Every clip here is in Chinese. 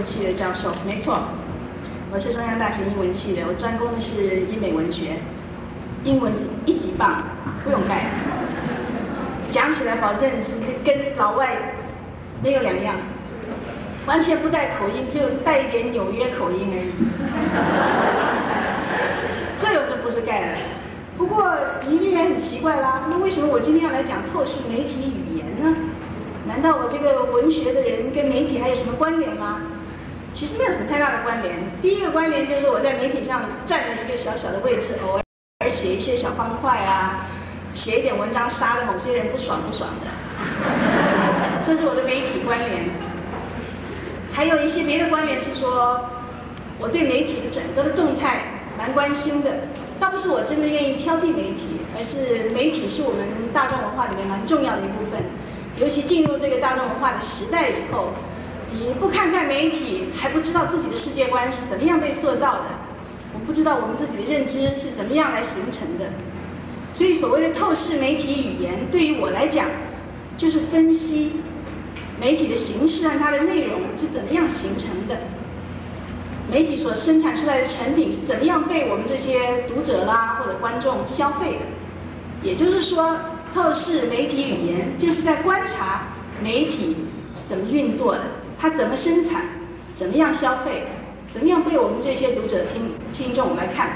系的教授，没错，我是中央大学英文系的，我专攻的是英美文学，英文是1级棒，不用盖，讲起来保证跟老外没有两样，完全不带口音，就带一点纽约口音而已。这又是不是盖的？不过你依然很奇怪啦，那为什么我今天要来讲透视媒体语言呢？难道我这个文学的人跟媒体还有什么关联吗？其实没有什么太大的关联。第一个关联就是我在媒体上占了一个小小的位置，偶尔写一些小方块啊，写一点文章杀了某些人不爽的，这是我的媒体关联。还有一些别的关联是说，我对媒体的整个的动态蛮关心的，倒不是我真的愿意挑剔媒体，而是媒体是我们大众文化里面蛮重要的一部分。尤其进入这个大众文化的时代以后，你不看看媒体，还不知道自己的世界观是怎么样被塑造的，我们不知道我们自己的认知是怎么样来形成的。所以所谓的透视媒体语言，对于我来讲，就是分析媒体的形式和它的内容是怎么样形成的，媒体所生产出来的成品是怎么样被我们这些读者啦或者观众消费的。也就是说，透视媒体语言就是在观察媒体怎么运作的，它怎么生产，怎么样消费，怎么样被我们这些读者听众来看。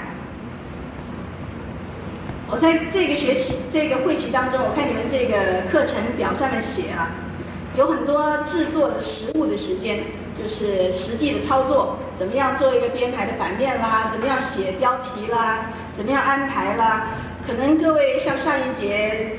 我在这个学期这个会期当中，我看你们这个课程表上面写啊，有很多制作的实物的时间，就是实际的操作，怎么样做一个编排的版面啦，怎么样写标题啦，怎么样安排啦。可能各位像上一节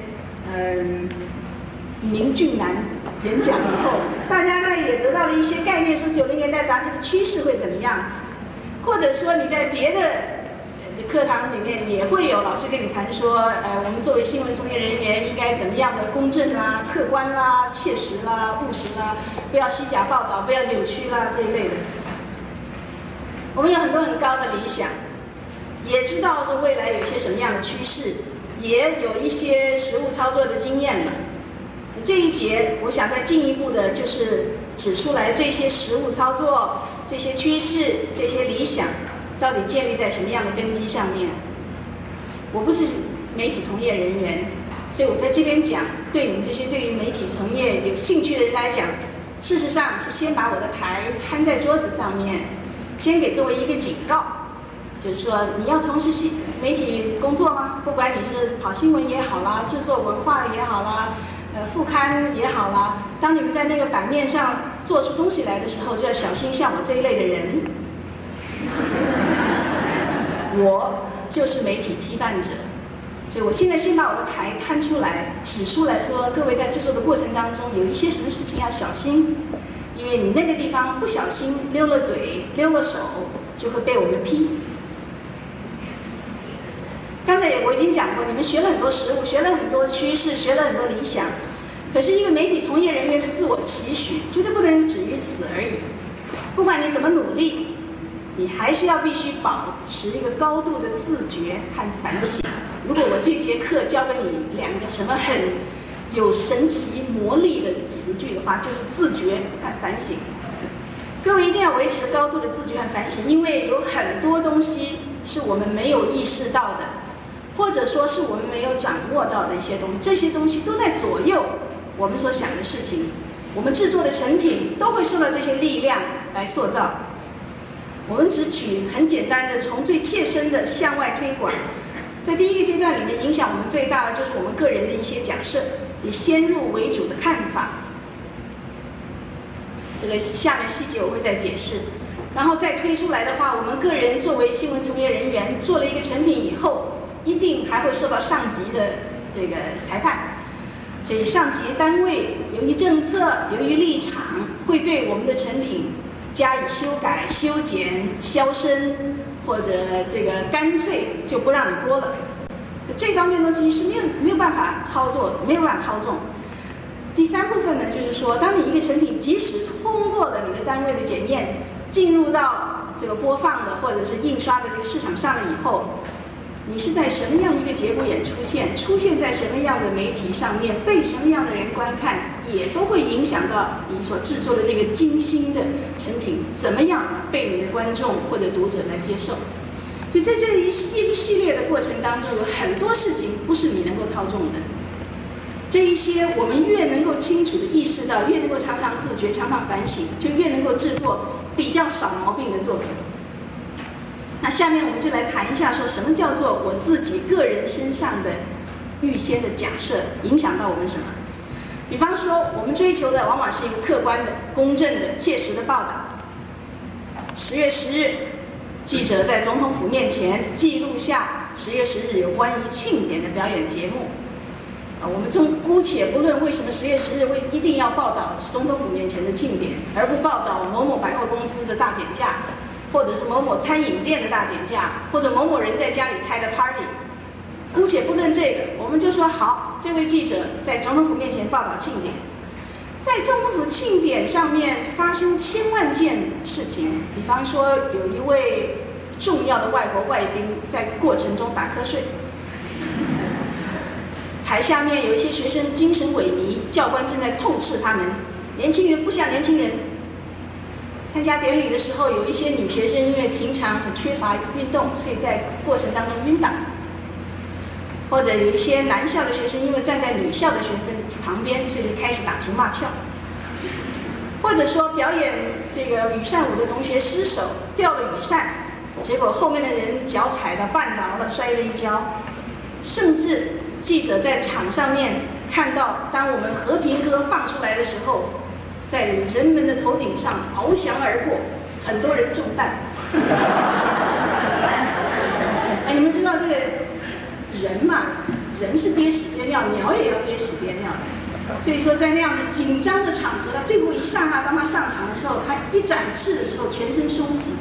明俊男演讲以后，大家呢也得到了一些概念，说90年代杂志的趋势会怎么样，或者说你在别的课堂里面也会有老师跟你谈说，我们作为新闻从业人员应该怎么样的公正啦、客观啦、切实啦、务实啦，不要虚假报道，不要扭曲啦这一类的。我们有很多很高的理想，也知道说未来有些什么样的趋势，也有一些实务操作的经验了。这一节我想再进一步的就是指出来这些实务操作、这些趋势、这些理想到底建立在什么样的根基上面。我不是媒体从业人员，所以我在这边讲，对你们这些对于媒体从业有兴趣的人来讲，事实上是先把我的牌摊在桌子上面，先给各位一个警告，就是说你要从事媒体工作吗？不管你是跑新闻也好啦，制作文化也好啦，副刊也好啦，当你们在那个版面上做出东西来的时候，就要小心像我这一类的人。我就是媒体批判者，所以我现在先把我的牌摊出来，指出来说，各位在制作的过程当中有一些什么事情要小心，因为你那个地方不小心溜了嘴、溜了手，就会被我们批。刚才我已经讲过，你们学了很多实务，学了很多趋势，学了很多理想，可是一个媒体从业人员的自我期许绝对不能止于此而已。不管你怎么努力，你还是要必须保持一个高度的自觉和反省。如果我这节课教给你2个什么很有神奇魔力的词句的话，就是自觉和反省。各位一定要维持高度的自觉和反省，因为有很多东西是我们没有意识到的，或者说是我们没有掌握到的一些东西，这些东西都在左右我们所想的事情。我们制作的成品都会受到这些力量来塑造。我们只举很简单的，从最切身的向外推广。在第一个阶段里面，影响我们最大的就是我们个人的一些假设，以先入为主的看法。这个下面细节我会再解释。然后再推出来的话，我们个人作为新闻从业人员，做了一个成品以后，一定还会受到上级的这个裁判。所以上级单位由于政策、由于立场，会对我们的成品加以修改、修剪、消声，或者这个干脆就不让你播了。这方面的东西是没有办法操作的，没有办法操纵。第3部分呢，就是说，当你一个成品即使通过了你的单位的检验，进入到这个播放的或者是印刷的这个市场上了以后， 你是在什么样一个节骨眼出现在什么样的媒体上面，被什么样的人观看，也都会影响到你所制作的那个精心的成品怎么样被你的观众或者读者来接受。所以在这一系列的过程当中，有很多事情不是你能够操纵的。这一些我们越能够清楚地意识到，越能够常常自觉、常常反省，就越能够制作比较少毛病的作品。那下面我们就来谈一下，说什么叫做我自己个人身上的预先的假设影响到我们什么？比方说，我们追求的往往是一个客观的、公正的、切实的报道。10月10日，记者在总统府面前记录下10月10日有关于庆典的表演节目。我们姑且不论为什么10月10日一定要报道总统府面前的庆典，而不报道某某百货公司的大减价，或者是某某餐饮店的大减价，或者某某人在家里开的 party。姑且不论这个，我们就说好，这位记者在总统府面前报道庆典，在总统府庆典上面发生千万件事情，比方说有一位重要的外国外宾在过程中打瞌睡。台下面有一些学生精神萎靡，教官正在痛斥他们，年轻人不像年轻人。参加典礼的时候，有一些女学生因为平常很缺乏运动，所以在过程当中晕倒。或者有一些男校的学生因为站在女校的学生旁边，所以就开始打情骂俏。或者说表演这个羽扇舞的同学失手掉了羽扇，结果后面的人脚踩到绊倒了，摔了一跤。甚至记者在场上面看到，当我们和平歌放出来的时候，在人们的头顶上翱翔而过，很多人中弹。哎，你们知道这个人嘛？人是憋屎憋尿，鸟也要憋屎憋尿。所以说，在那样子紧张的场合，他最后一刹那，当他上场的时候，他一展翅的时候，全身松弛。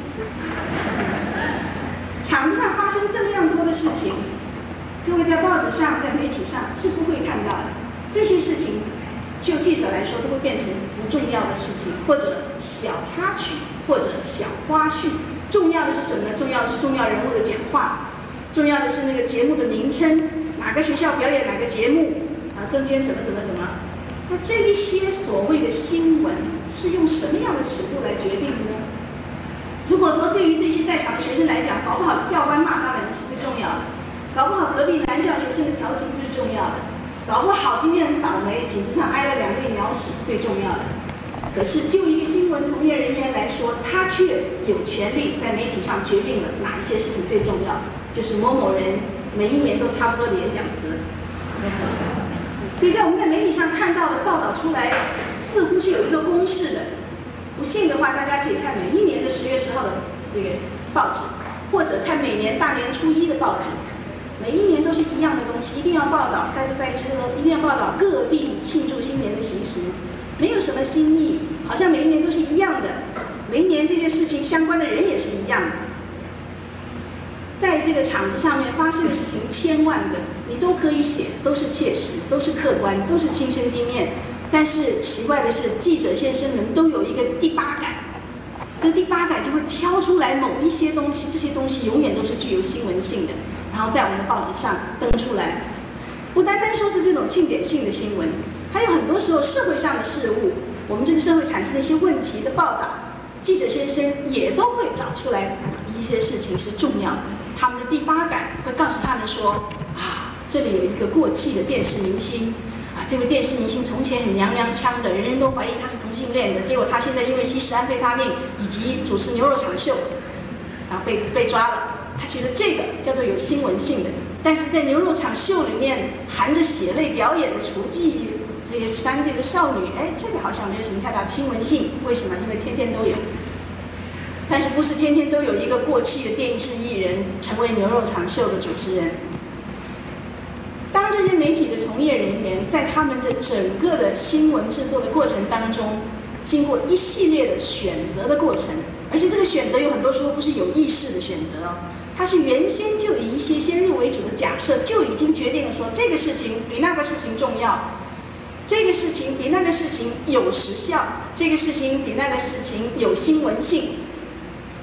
场子上发生这么样多的事情，各位在报纸上、在媒体上是不会看到的。这些事情，就记者来说，都会变成不重要的事情，或者小插曲，或者小花絮。重要的是什么呢？重要的是重要人物的讲话，重要的是那个节目的名称，哪个学校表演哪个节目，中间怎么。那这一些所谓的新闻是用什么样的尺度来决定的呢？如果说对于这些在场的学生来讲，搞不好教官骂他们是最重要的，搞不好隔壁男校学生的调情是最重要的，搞不好今天很倒霉，颈子上挨了2粒鸟屎最重要的。可是就一个新闻从业人员来说，他却有权利在媒体上决定了哪一些事情最重要，就是某某人每一年都差不多的演讲词。所以在我们在媒体上看到的报道出来，似乎是有一个公式的。不信的话，大家可以看每一年的10月10号的这个报纸，或者看每年大年初1的报纸，每一年都是一样的东西，一定要报道塞不塞车，一定要报道各地庆祝新年的习俗，没有什么新意，好像每一年都是一样的，每一年这件事情相关的人也是一样的。在这个场子上面发生的事情千万个，你都可以写，都是切实，都是客观，都是亲身经验。但是奇怪的是，记者先生们都有一个第八感，这第八感就会挑出来某一些东西，这些东西永远都是具有新闻性的，然后在我们的报纸上登出来。不单单说是这种庆典性的新闻，还有很多时候社会上的事物，我们这个社会产生的一些问题的报道，记者先生也都会找出来一些事情是重要的。他们的第八感会告诉他们说，这里有一个过气的电视明星，这个电视明星从前很娘娘腔的，人人都怀疑他是同性恋的，结果他现在因为吸食安非他命以及主持牛肉场秀，然后被抓了。他觉得这个叫做有新闻性的，但是在牛肉场秀里面含着血泪表演的厨妓，这个3个少女，这个好像没有什么太大的新闻性。为什么？因为天天都有。但是不是天天都有一个过气的电视艺人成为牛肉场秀的主持人？当这些媒体的从业人员在他们的整个的新闻制作的过程当中，经过一系列的选择的过程，而且这个选择有很多时候不是有意识的选择哦，它是原先就以一些先入为主的假设就已经决定了说这个事情比那个事情重要，这个事情比那个事情有时效，这个事情比那个事情有新闻性。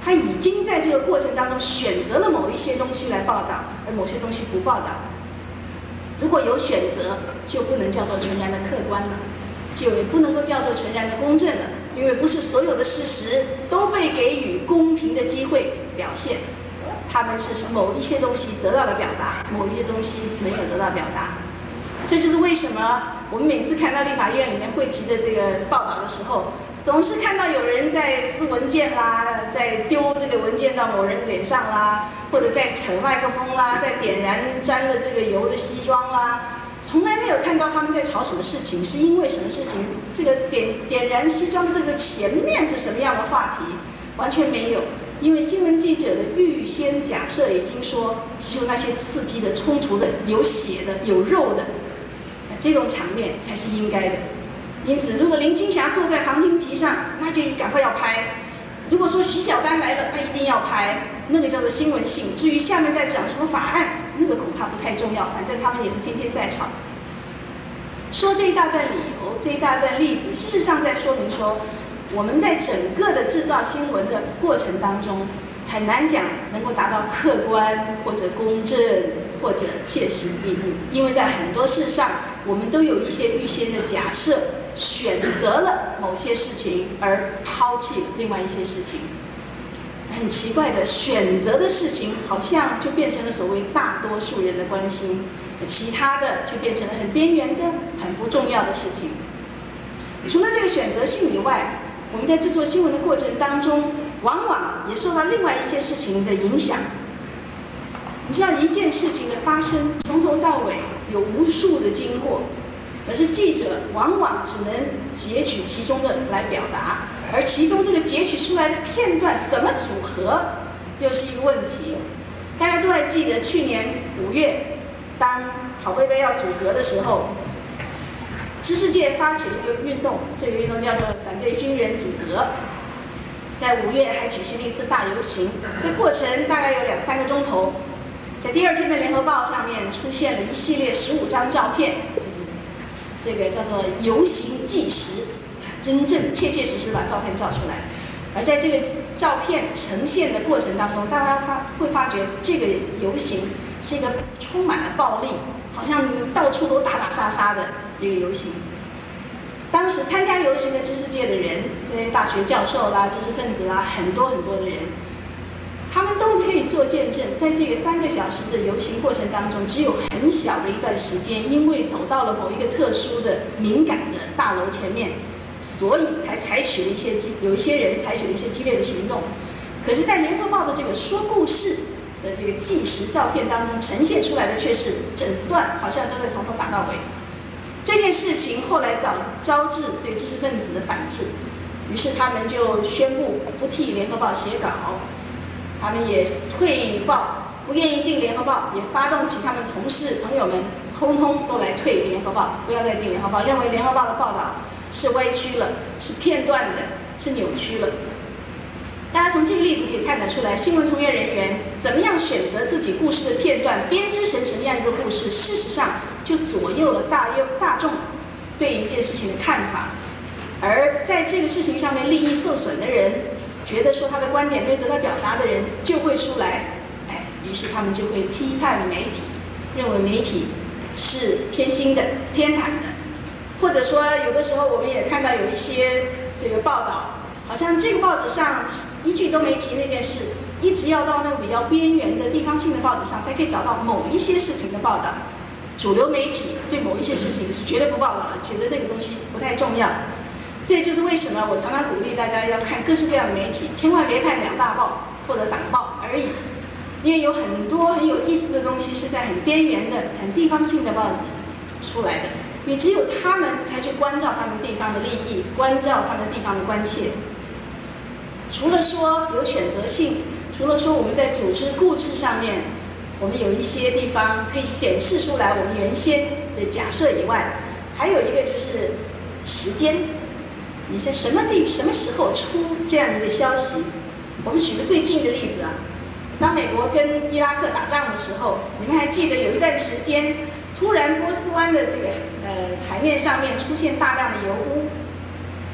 他已经在这个过程当中选择了某一些东西来报道，而某些东西不报道。如果有选择，就不能叫做全然的客观了，就也不能够叫做全然的公正了，因为不是所有的事实都被给予公平的机会表现，他们是某一些东西得到了表达，某一些东西没有得到表达。这就是为什么我们每次看到立法院里面会提的这个报道的时候，总是看到有人在撕文件啦，在丢这个文件到某人脸上啦，或者在扯麦克风啦，在点燃沾了这个油的西装啦，从来没有看到他们在吵什么事情，是因为什么事情？这个点燃西装这个前面是什么样的话题？完全没有，因为新闻记者的预先假设已经说，只有那些刺激的、冲突的、有血的、有肉的，这种场面才是应该的。因此，如果林青霞坐在旁听席上，那就赶快要拍；如果说徐小丹来了，那一定要拍，那个叫做新闻性。至于下面在讲什么法案，那个恐怕不太重要，反正他们也是天天在吵。说这一大段理由，这一大段例子，事实上在说明说，我们在整个的制造新闻的过程当中，很难讲能够达到客观或者公正或者切实地步，因为在很多事上，我们都有一些预先的假设，选择了某些事情而抛弃了另外一些事情。很奇怪的，选择的事情好像就变成了所谓大多数人的关心，其他的就变成了很边缘的、很不重要的事情。除了这个选择性以外，我们在制作新闻的过程当中，往往也受到另外一些事情的影响。你知道，一件事情的发生，从头到尾有无数的经过，可是记者往往只能截取其中的来表达，而其中这个截取出来的片段怎么组合，又是一个问题。大家都还记得去年5月，当好贝贝要组阁的时候，知识界发起了一个运动，这个运动叫做反对军人组阁。在5月还举行了一次大游行，这过程大概有2-3个钟头。在第2天的《联合报》上面出现了一系列15张照片，这个叫做游行纪实，真正切切实实把照片照出来。而在这个照片呈现的过程当中，大家会发觉这个游行是一个充满了暴力，好像到处都打打杀杀的一个游行。当时参加游行的知识界的人，这些大学教授啦、知识分子啦，很多很多的人，他们都可以做见证，在这个3个小时的游行过程当中，只有很小的一段时间，因为走到了某一个特殊的敏感的大楼前面，所以才采取了有一些人采取了一些激烈的行动。可是，在《联合报》的这个说故事的这个纪实照片当中呈现出来的，却是整段好像都在从头打到尾。这件事情后来招致这个知识分子的反制，于是他们就宣布不替《联合报》写稿，他们也退报，不愿意订《联合报》，也发动起他们同事朋友们，通通都来退《联合报》，不要再订《联合报》，认为《联合报》的报道是歪曲了，是片段的，是扭曲了。大家从这个例子可以看得出来，新闻从业人员怎么样选择自己故事的片段，编织成什么样一个故事，事实上就左右了大众对一件事情的看法。而在这个事情上面利益受损的人，觉得说他的观点没有得到表达的人，就会出来，于是他们就会批判媒体，认为媒体是偏心的、偏袒的，或者说有的时候我们也看到有一些这个报道，好像这个报纸上一句都没提那件事，一直要到那个比较边缘的地方性的报纸上才可以找到某一些事情的报道。主流媒体对某一些事情是绝对不报道的，觉得那个东西不太重要。这就是为什么我常常鼓励大家要看各式各样的媒体，千万别看2大报或者党报而已，因为有很多很有意思的东西是在很边缘的、很地方性的报纸出来的。因为只有他们才去关照他们地方的利益，关照他们地方的关切。除了说有选择性，除了说我们在组织故事上面，我们有一些地方可以显示出来我们原先的假设以外，还有一个就是时间。你在什么时候出这样一个消息？我们举个最近的例子啊，当美国跟伊拉克打仗的时候，你们还记得有一段时间，突然波斯湾的这个海面上面出现大量的油污，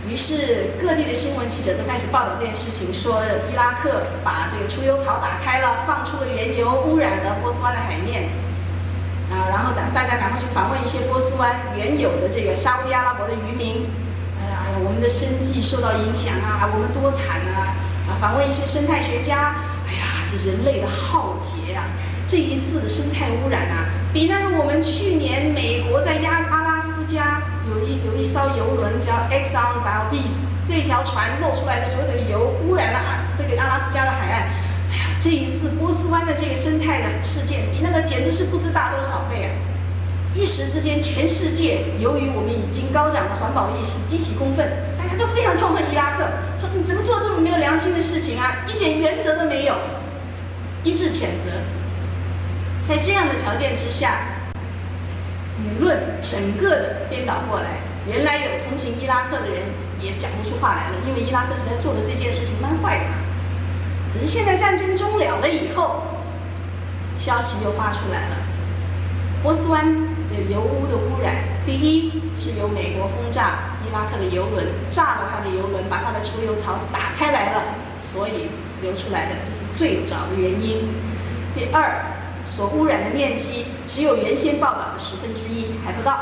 于是各地的新闻记者都开始报道这件事情，说伊拉克把这个出油槽打开了，放出了原油，污染了波斯湾的海面。然后大家赶快去访问一些波斯湾原有的这个沙烏地阿拉伯的渔民，我们的生计受到影响啊，我们多惨啊！访问一些生态学家，哎呀，这人类的浩劫啊！这一次的生态污染啊，比那个我们去年美国在阿拉斯加有一艘游轮叫 Exxon Valdez， 这条船漏出来的所有的油污染了这个阿拉斯加的海岸。哎呀，这一次波斯湾的这个生态的事件，比那个简直是不知大多少倍啊！一时之间，全世界由于我们已经高涨的环保意识激起公愤，大家都非常痛恨伊拉克，说你怎么做这么没有良心的事情啊，一点原则都没有，一致谴责。在这样的条件之下，舆论整个的颠倒过来，原来有同情伊拉克的人也讲不出话来了，因为伊拉克实在做的这件事情蛮坏的。可是现在战争终了了以后，消息又发出来了，波斯湾的油污的污染，第一是由美国轰炸伊拉克的油轮，炸了他的油轮，把他的出油槽打开来了，所以流出来的，这是最早的原因。第二，所污染的面积只有原先报道的1/10还不到。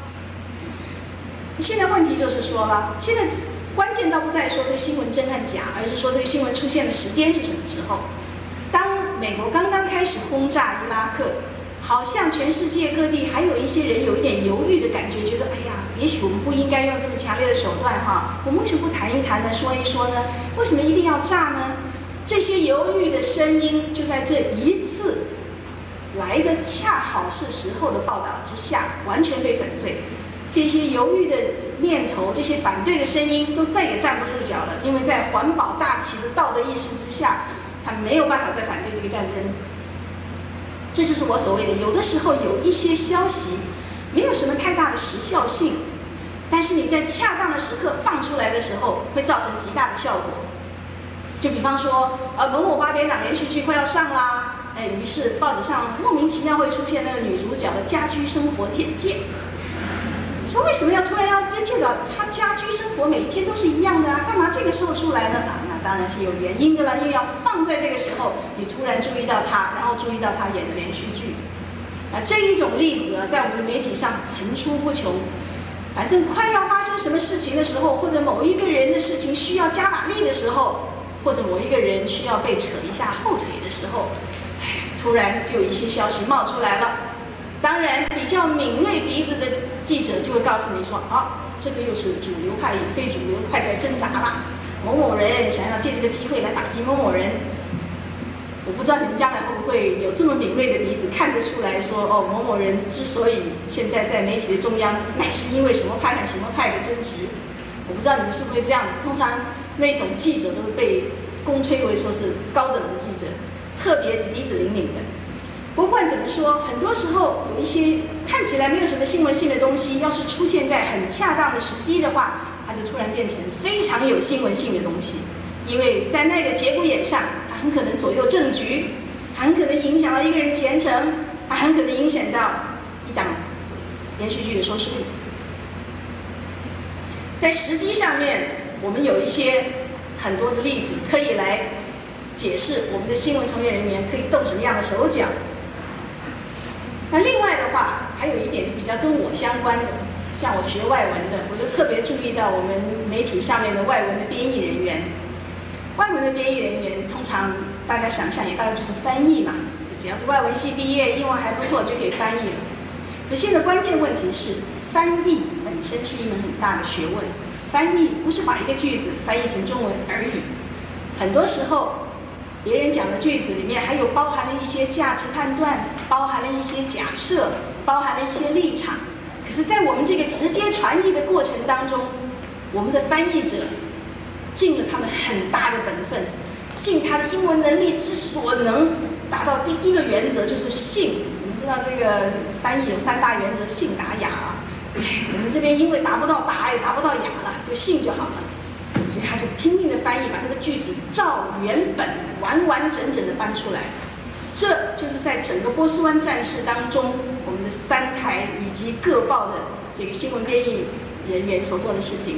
现在问题就是说了，现在关键倒不在说这个新闻真和假，而是说这个新闻出现的时间是什么时候。当美国刚刚开始轰炸伊拉克，好像全世界各地还有一些人有一点犹豫的感觉，觉得哎呀，也许我们不应该用这么强烈的手段哈，我们为什么不谈一谈呢，说一说呢？为什么一定要炸呢？这些犹豫的声音就在这一次来的恰好是时候的报道之下，完全被粉碎。这些犹豫的念头，这些反对的声音，都再也站不住脚了，因为在环保大旗的道德意识之下，他没有办法再反对这个战争。这就是我所谓的，有的时候有一些消息没有什么太大的时效性，但是你在恰当的时刻放出来的时候，会造成极大的效果。就比方说，某某8点档连续剧快要上啦，于是报纸上莫名其妙会出现那个女主角的家居生活简介。说为什么要突然要介绍她家居生活每一天都是一样的啊？干嘛这个时候出来呢？那当然是有原因的啦，因为要放在这个时候，你突然注意到她，然后注意到她演的连续剧。这一种例子在我们的媒体上层出不穷。反正快要发生什么事情的时候，或者某一个人的事情需要加把力的时候，或者某一个人需要被扯一下后腿的时候，突然就有一些消息冒出来了。当然，比较敏锐鼻子的记者就会告诉你说，这个又是主流派与非主流派在挣扎啦，某某人想要借这个机会来打击某某人。我不知道你们将来会不会有这么敏锐的鼻子，看得出来说，某某人之所以现在在媒体的中央，乃是因为什么派和什么派的争执。我不知道你们是不是会这样，通常那种记者都是被公推为说是高等的记者，特别鼻子灵敏的。不管怎么说，很多时候有一些看起来没有什么新闻性的东西，要是出现在很恰当的时机的话，它就突然变成非常有新闻性的东西。因为在那个节骨眼上，它很可能左右政局，它很可能影响到一个人前程，它很可能影响到一档连续剧的收视率。在时机上面，我们有一些很多的例子可以来解释我们的新闻从业人员可以动什么样的手脚。那另外的话，还有一点是比较跟我相关的，像我学外文的，我就特别注意到我们媒体上面的外文的编译人员。外文的编译人员通常大家想象也大概就是翻译嘛，只要是外文系毕业，英文还不错就可以翻译了。可现在关键问题是，翻译本身是一门很大的学问。翻译不是把一个句子翻译成中文而已，很多时候别人讲的句子里面还有包含了一些价值判断，包含了一些假设，包含了一些立场。可是在我们这个直接传译的过程当中，我们的翻译者尽了他们很大的本分，尽他的英文能力之所能，达到第一个原则就是信。我们知道这个翻译有3大原则，信达雅啊。我们这边因为达不到达也达不到雅了，就信就好了。所以他就拼命的翻译，把这个句子照原本完完整整的搬出来。这就是在整个波斯湾战事当中，我们的3台以及各报的这个新闻编译人员所做的事情。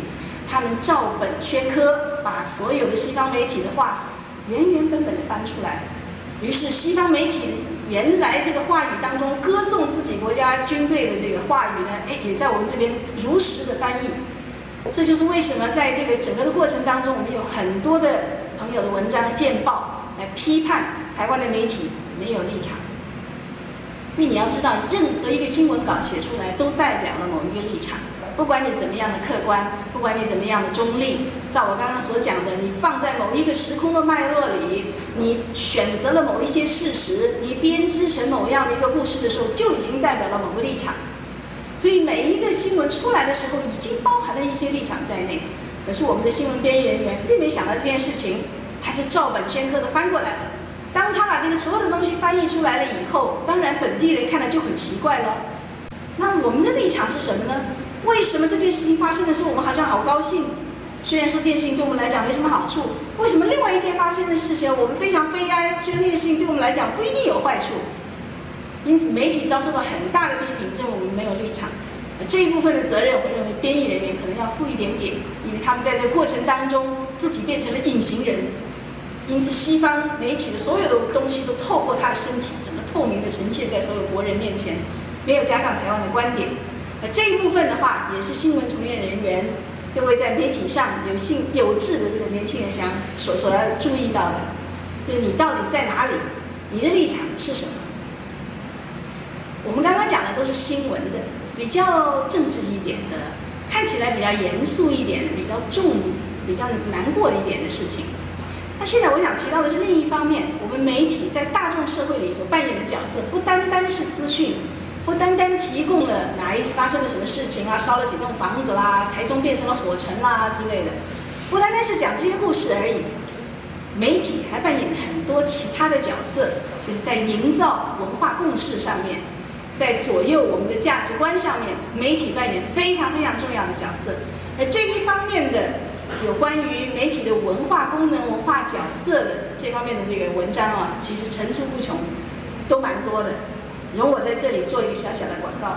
他们照本宣科，把所有的西方媒体的话原原本本的翻出来。于是西方媒体原来这个话语当中歌颂自己国家军队的这个话语呢，也在我们这边如实的翻译。这就是为什么在这个整个的过程当中，我们有很多的朋友的文章见报来批判台湾的媒体没有立场。因为你要知道，任何一个新闻稿写出来都代表了某一个立场，不管你怎么样的客观，不管你怎么样的中立，照我刚刚所讲的，你放在某一个时空的脉络里，你选择了某一些事实，你编织成某样的一个故事的时候，就已经代表了某个立场。所以每一个新闻出来的时候，已经包含了一些立场在内。可是我们的新闻编译人员并没想到这件事情，他是照本宣科的翻过来了。当他把这个所有的东西翻译出来了以后，当然本地人看了就很奇怪了。那我们的立场是什么呢？为什么这件事情发生的时候，我们好像好高兴？虽然说这件事情对我们来讲没什么好处，为什么另外一件发生的事情我们非常悲哀？虽然那件事情对我们来讲不一定有坏处。因此，媒体遭受到很大的批评，认为我们没有立场。这一部分的责任，我认为编译人员可能要负一点点，因为他们在这个过程当中自己变成了隐形人。因此，西方媒体的所有的东西都透过他的身体，整个透明的呈现在所有国人面前，没有加上台湾的观点。这一部分的话，也是新闻从业人员各位在媒体上有志的这个年轻人所要注意到的，就是你到底在哪里，你的立场是什么？我们刚刚讲的都是新闻的，比较政治一点的，看起来比较严肃一点的，比较重、比较难过一点的事情。那现在我想提到的是另一方面，我们媒体在大众社会里所扮演的角色，不单单是资讯，不单单提供了发生了什么事情啊，烧了几栋房子啦，台中变成了火城啦之类的，不单单是讲这些故事而已。媒体还扮演很多其他的角色，就是在营造文化共识上面，在左右我们的价值观上面，媒体扮演非常非常重要的角色。而这一方面的有关于媒体的文化功能、文化角色的这方面的这个文章啊，其实层出不穷，都蛮多的。容我在这里做一个小小的广告。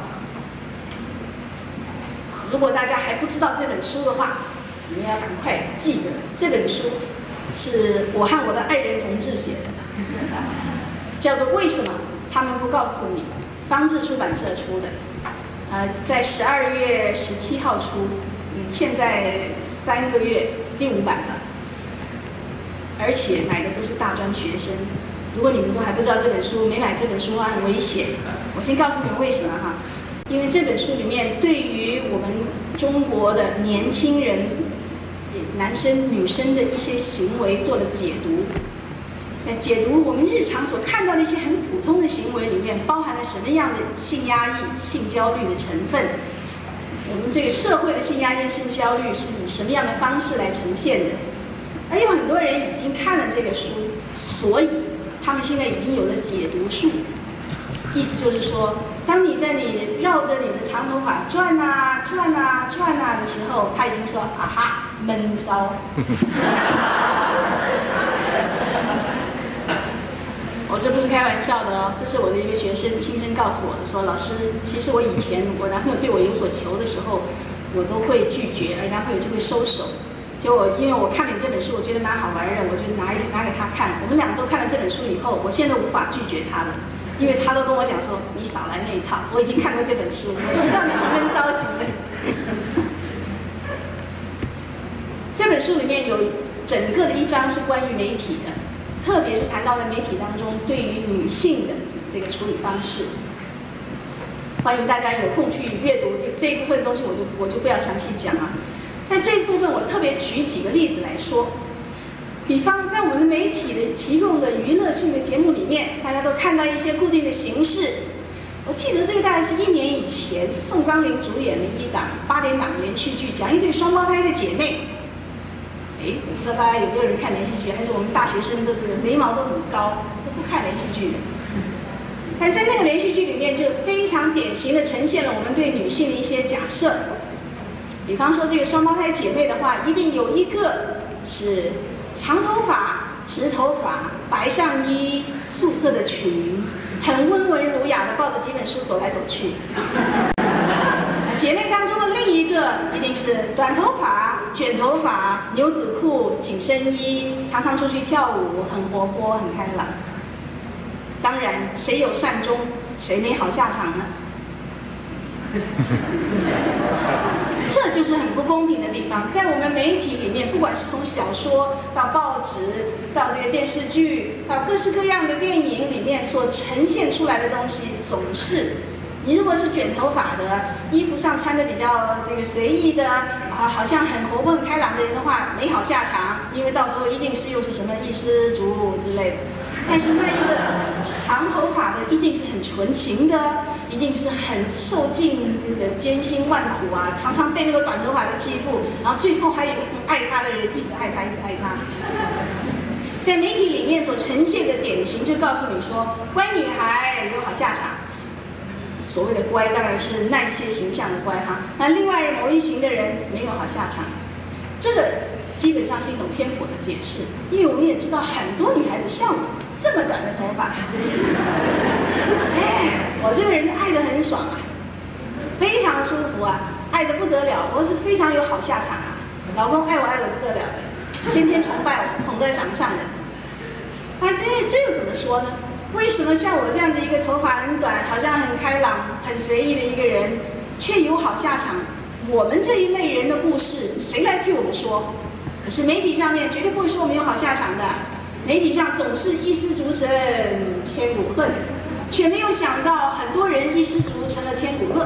如果大家还不知道这本书的话，你们要赶快记得，这本书是我和我的爱人同志写的，叫做《为什么他们不告诉你》，方志出版社出的，在12月17号出，现在3个月第5版了，而且买的都是大专学生。如果你们都还不知道这本书，没买这本书很危险。我先告诉你们为什么哈，因为这本书里面对于我们中国的年轻人、男生女生的一些行为做了解读。解读我们日常所看到的一些很普通的行为里面包含了什么样的性压抑、性焦虑的成分。我们这个社会的性压抑、性焦虑是以什么样的方式来呈现的？而有很多人已经看了这个书，所以他们现在已经有了解读术。意思就是说，当你绕着你的长头发转啊转啊转啊的时候，他已经说啊哈闷骚。我这不是开玩笑的哦，这是我的一个学生亲身告诉我的，说老师，其实我以前我男朋友对我有所求的时候，我都会拒绝，而男朋友就会收手。结果因为我看了你这本书，我觉得蛮好玩的，我就拿给他看。我们两个都看了这本书以后，我现在无法拒绝他了，因为他都跟我讲说，你少来那一套，我已经看过这本书，我知道你是闷骚型的。这本书里面有整个的一章是关于媒体的。特别是谈到了媒体当中对于女性的这个处理方式，欢迎大家有空去阅读这一部分东西，我就不要详细讲了。但这一部分我特别举几个例子来说，比方在我们的媒体的提供的娱乐性的节目里面，大家都看到一些固定的形式。我记得这个大概是1年以前，宋钢玲主演的一档8点档连续剧，讲一对双胞胎的姐妹。我不知道大家有没有人看连续剧，还是我们大学生都是眉毛都很高，都不看连续剧的。但在那个连续剧里面，就非常典型的呈现了我们对女性的一些假设。比方说这个双胞胎姐妹的话，一定有一个是长头发、直头发、白上衣、素色的裙，很温文儒雅的抱着几本书走来走去。姐妹当中的另一一个一定是短头发、卷头发、牛仔裤、紧身衣，常常出去跳舞，很活泼、很开朗。当然，谁有善终，谁没好下场呢？这就是很不公平的地方。在我们媒体里面，不管是从小说到报纸，到这个电视剧，到各式各样的电影里面所呈现出来的东西，总是你如果是卷头发的，衣服上穿的比较这个随意的，好像很活泼、很开朗的人的话，没好下场，因为到时候一定是又是什么一失足之类的。但是那一个长头发的，一定是很纯情的，一定是很受尽这个艰辛万苦啊，常常被那个短头发的欺负，然后最后还有一个很爱他的人，一直爱他，一直爱他。在媒体里面所呈现的典型，就告诉你说，乖女孩有好下场。所谓的乖，当然是那一些形象的乖哈。那另外某一型的人没有好下场，这个基本上是一种偏颇的解释，因为我们也知道很多女孩子像我这么短的头发，我这个人爱得很爽啊，非常舒服啊，爱得不得了，我是非常有好下场啊，老公爱我爱得不得了的，天天崇拜我，捧在墙上的。这个怎么说呢？为什么像我这样的一个头发很短，好像很开朗、很随意的一个人，却有好下场？我们这一类人的故事，谁来替我们说？可是媒体上面绝对不会说我们有好下场的，媒体上总是一失足成千古恨，却没有想到很多人一失足成了千古乐。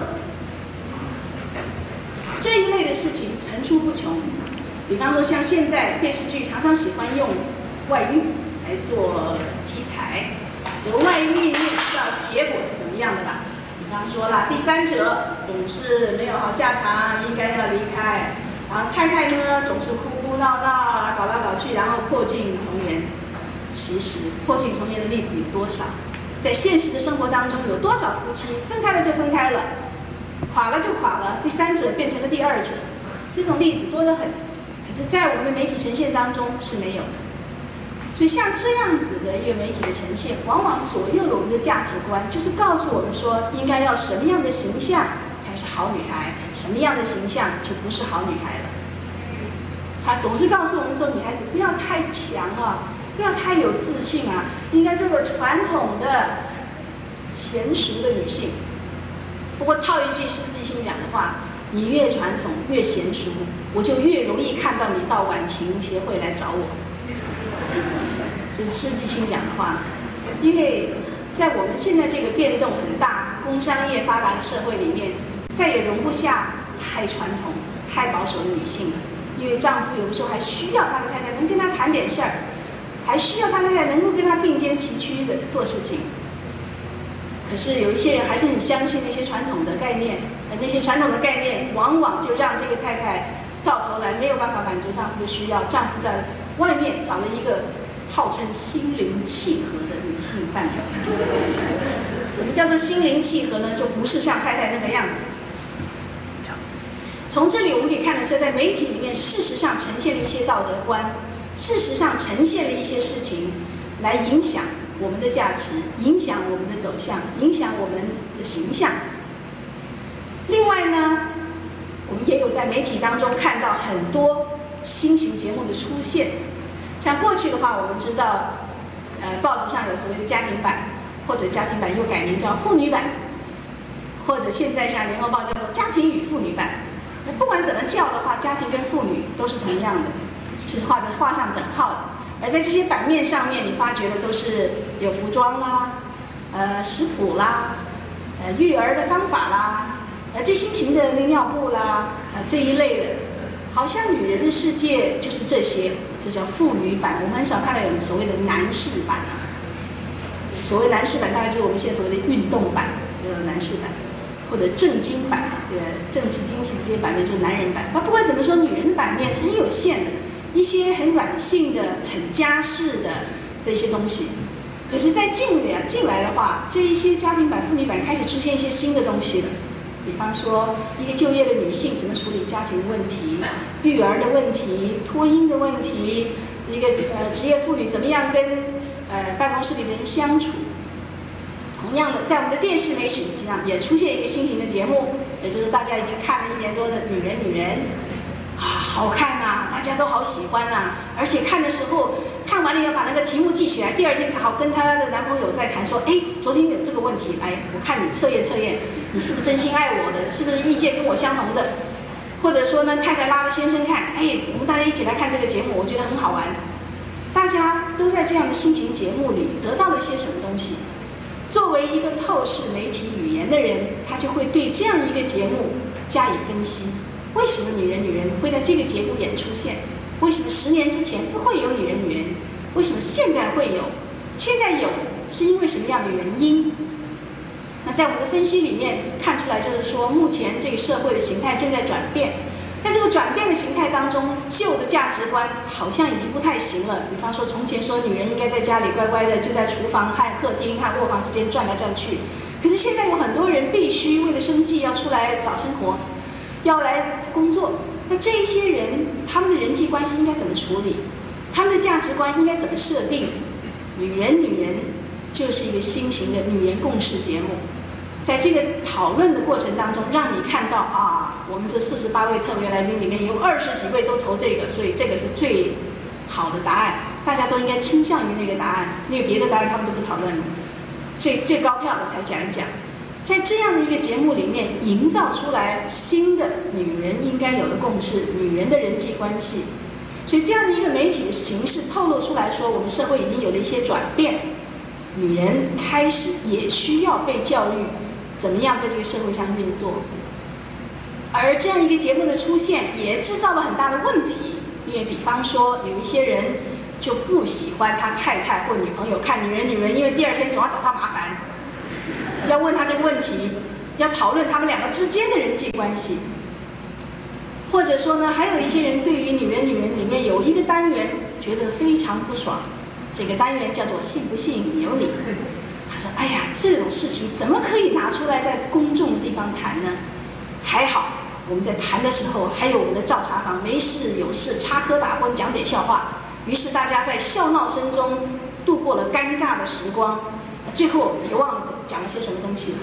这一类的事情层出不穷。比方说，像现在电视剧常常喜欢用外遇来做题材。这个外遇你也知道结果是怎么样的吧？比方说啦，第三者总是没有好下场，应该要离开，然后太太呢总是哭哭闹闹，搞来搞去，然后破镜重圆。其实破镜重圆的例子有多少？在现实的生活当中，有多少夫妻分开了就分开了，垮了就垮了，第三者变成了第二者，这种例子多得很。可是，在我们的媒体呈现当中是没有的。所以像这样子的一个媒体的呈现，往往左右了我们的价值观，就是告诉我们说，应该要什么样的形象才是好女孩，什么样的形象就不是好女孩了。他总是告诉我们说，女孩子不要太强啊，不要太有自信啊，应该做个传统的娴熟的女性。不过套一句施季青讲的话，你越传统越娴熟，我就越容易看到你到晚晴协会来找我。这是施季青讲的话，因为在我们现在这个变动很大、工商业发达的社会里面，再也容不下太传统、太保守的女性了。因为丈夫有的时候还需要他的太太能跟他谈点事儿，还需要他太太能够跟他并肩齐驱的做事情。可是有一些人还是很相信那些传统的概念，那些传统的概念往往就让这个太太到头来没有办法满足丈夫的需要，丈夫在外面找了一个号称心灵契合的女性伴侣。什么叫做心灵契合呢？就不是像太太那个样子。从这里我们可以看得出，在媒体里面，事实上呈现了一些道德观，事实上呈现了一些事情，来影响我们的价值，影响我们的走向，影响我们的形象。另外呢，我们也有在媒体当中看到很多新型节目的出现。像过去的话，我们知道，报纸上有所谓的家庭版，或者家庭版又改名叫妇女版，或者现在像联合报叫做家庭与妇女版。不管怎么叫的话，家庭跟妇女都是同样的，是画上等号的。而在这些版面上面，你发觉的都是有服装啦，食谱啦，育儿的方法啦，最新型的那尿布啦，这一类的，好像女人的世界就是这些，这叫妇女版。我们很少看到有所谓的男士版啊。所谓男士版，大概就是我们现在所谓的运动版，男士版。或者正经版，政治经济这些版面就是男人版。那不管怎么说，女人的版面是很有限的，一些很软性的、很家事的一些东西。可是，在近来的话，这一些家庭版、妇女版开始出现一些新的东西了。比方说，一个就业的女性怎么处理家庭问题、育儿的问题、托婴的问题，一个职业妇女怎么样跟办公室里的人相处。 同样的，在我们的电视媒体上也出现一个新型的节目，也就是大家已经看了1年多的《女人女人》，好看呐，大家都好喜欢呐，而且看的时候，看完了要把那个题目记起来，第2天才好跟她的男朋友在谈说，哎，昨天有这个问题，来，我看你测验测验，你是不是真心爱我的，是不是意见跟我相同的？或者说呢，太太拉着先生看，哎，我们大家一起来看这个节目，我觉得很好玩。大家都在这样的新型节目里得到了些什么东西？作为一个透视媒体语言的人，他就会对这样一个节目加以分析。为什么《女人女人》会在这个节骨眼出现？为什么10年之前不会有《女人女人》？为什么现在会有？现在有是因为什么样的原因？那在我们的分析里面看出来，就是说目前这个社会的形态正在转变。在这个转变的形态当中，旧的价值观好像已经不太行了。比方说，从前说女人应该在家里乖乖的，就在厨房和客厅和卧房之间转来转去。可是现在有很多人必须为了生计要出来找生活，要来工作。那这一些人，他们的人际关系应该怎么处理？他们的价值观应该怎么设定？女人女人就是一个新型的女人共识节目。在这个讨论的过程当中，让你看到啊，我们这48位特别来宾里面有20几位都投这个，所以这个是最好的答案，大家都应该倾向于那个答案，因为别的答案他们都不讨论了，最高票的才讲一讲。在这样的一个节目里面，营造出来新的女人应该有的共识，女人的人际关系。所以这样的一个媒体的形式透露出来说，我们社会已经有了一些转变，女人开始也需要被教育怎么样在这个社会上运作。而这样一个节目的出现，也制造了很大的问题，因为比方说有一些人就不喜欢他太太或女朋友看《女人女人》，因为第2天总要找他麻烦，要问他这个问题，要讨论他们2个之间的人际关系。或者说呢，还有一些人对于《女人女人》里面有一个单元觉得非常不爽，这个单元叫做信不信由你。他说，哎呀，这种事情怎么可以拿出来在公众的地方谈呢？还好我们在谈的时候还有我们的照茶房，没事有事插科打诨讲点笑话，于是大家在笑闹声中度过了尴尬的时光，最后也忘了讲了些什么东西了。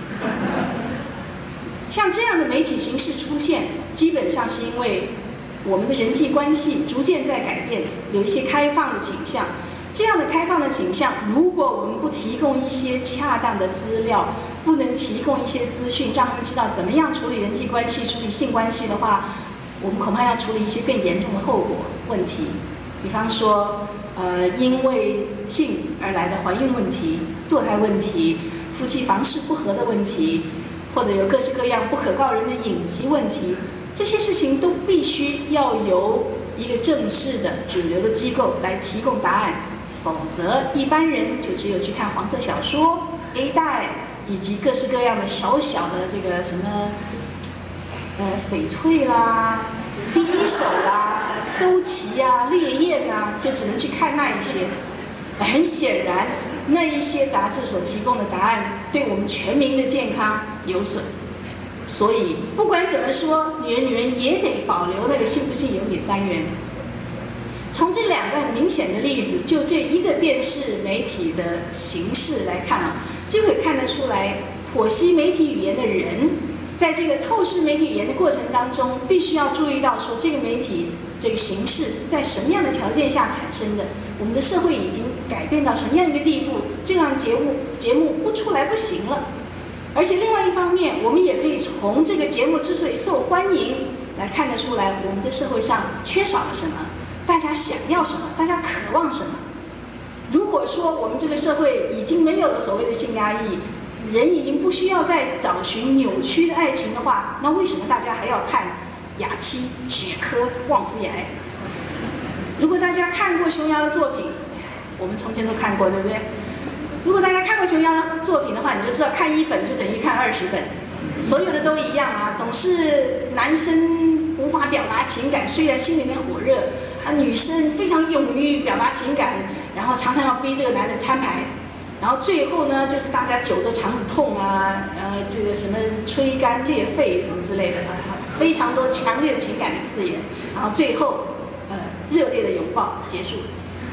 像这样的媒体形式出现，基本上是因为我们的人际关系逐渐在改变，有一些开放的倾向。这样的开放的倾向，如果我们不提供一些恰当的资料，不能提供一些资讯，让他们知道怎么样处理人际关系、处理性关系的话，我们恐怕要处理一些更严重的后果问题。比方说，因为性而来的怀孕问题、堕胎问题、夫妻房事不和的问题，或者有各式各样不可告人的隐疾问题，这些事情都必须要由一个正式的主流的机构来提供答案，否则一般人就只有去看黄色小说、A 带以及各式各样的小小的这个什么翡翠啦、第一手啦、搜奇啊、烈焰啊，就只能去看那一些。很显然，那一些杂志所提供的答案对我们全民的健康有损。所以不管怎么说，女人女人也得保留那个信不信由你的单元。从这2个很明显的例子，就这一个电视媒体的形式来看啊，就会看得出来，剖析媒体语言的人，在这个透视媒体语言的过程当中，必须要注意到说，这个媒体这个形式是在什么样的条件下产生的，我们的社会已经改变到什么样一个地步，这样节目不出来不行了。而且另外一方面，我们也可以从这个节目之所以受欢迎来看得出来，我们的社会上缺少了什么，大家想要什么，大家渴望什么。如果说我们这个社会已经没有了所谓的性压抑，人已经不需要再找寻扭曲的爱情的话，那为什么大家还要看雅妻、雪珂、旺夫癌？如果大家看过琼瑶的作品，我们从前都看过，对不对？如果大家看过琼瑶的作品的话，你就知道看1本就等于看20本，所有的都一样啊，总是男生无法表达情感，虽然心里面火热，女生非常勇于表达情感，然后常常要逼这个男的摊牌，然后最后呢，就是大家久得肠子痛啊，这个什么吹干裂肺什么之类的，非常多强烈的情感的字眼，然后最后热烈的拥抱结束。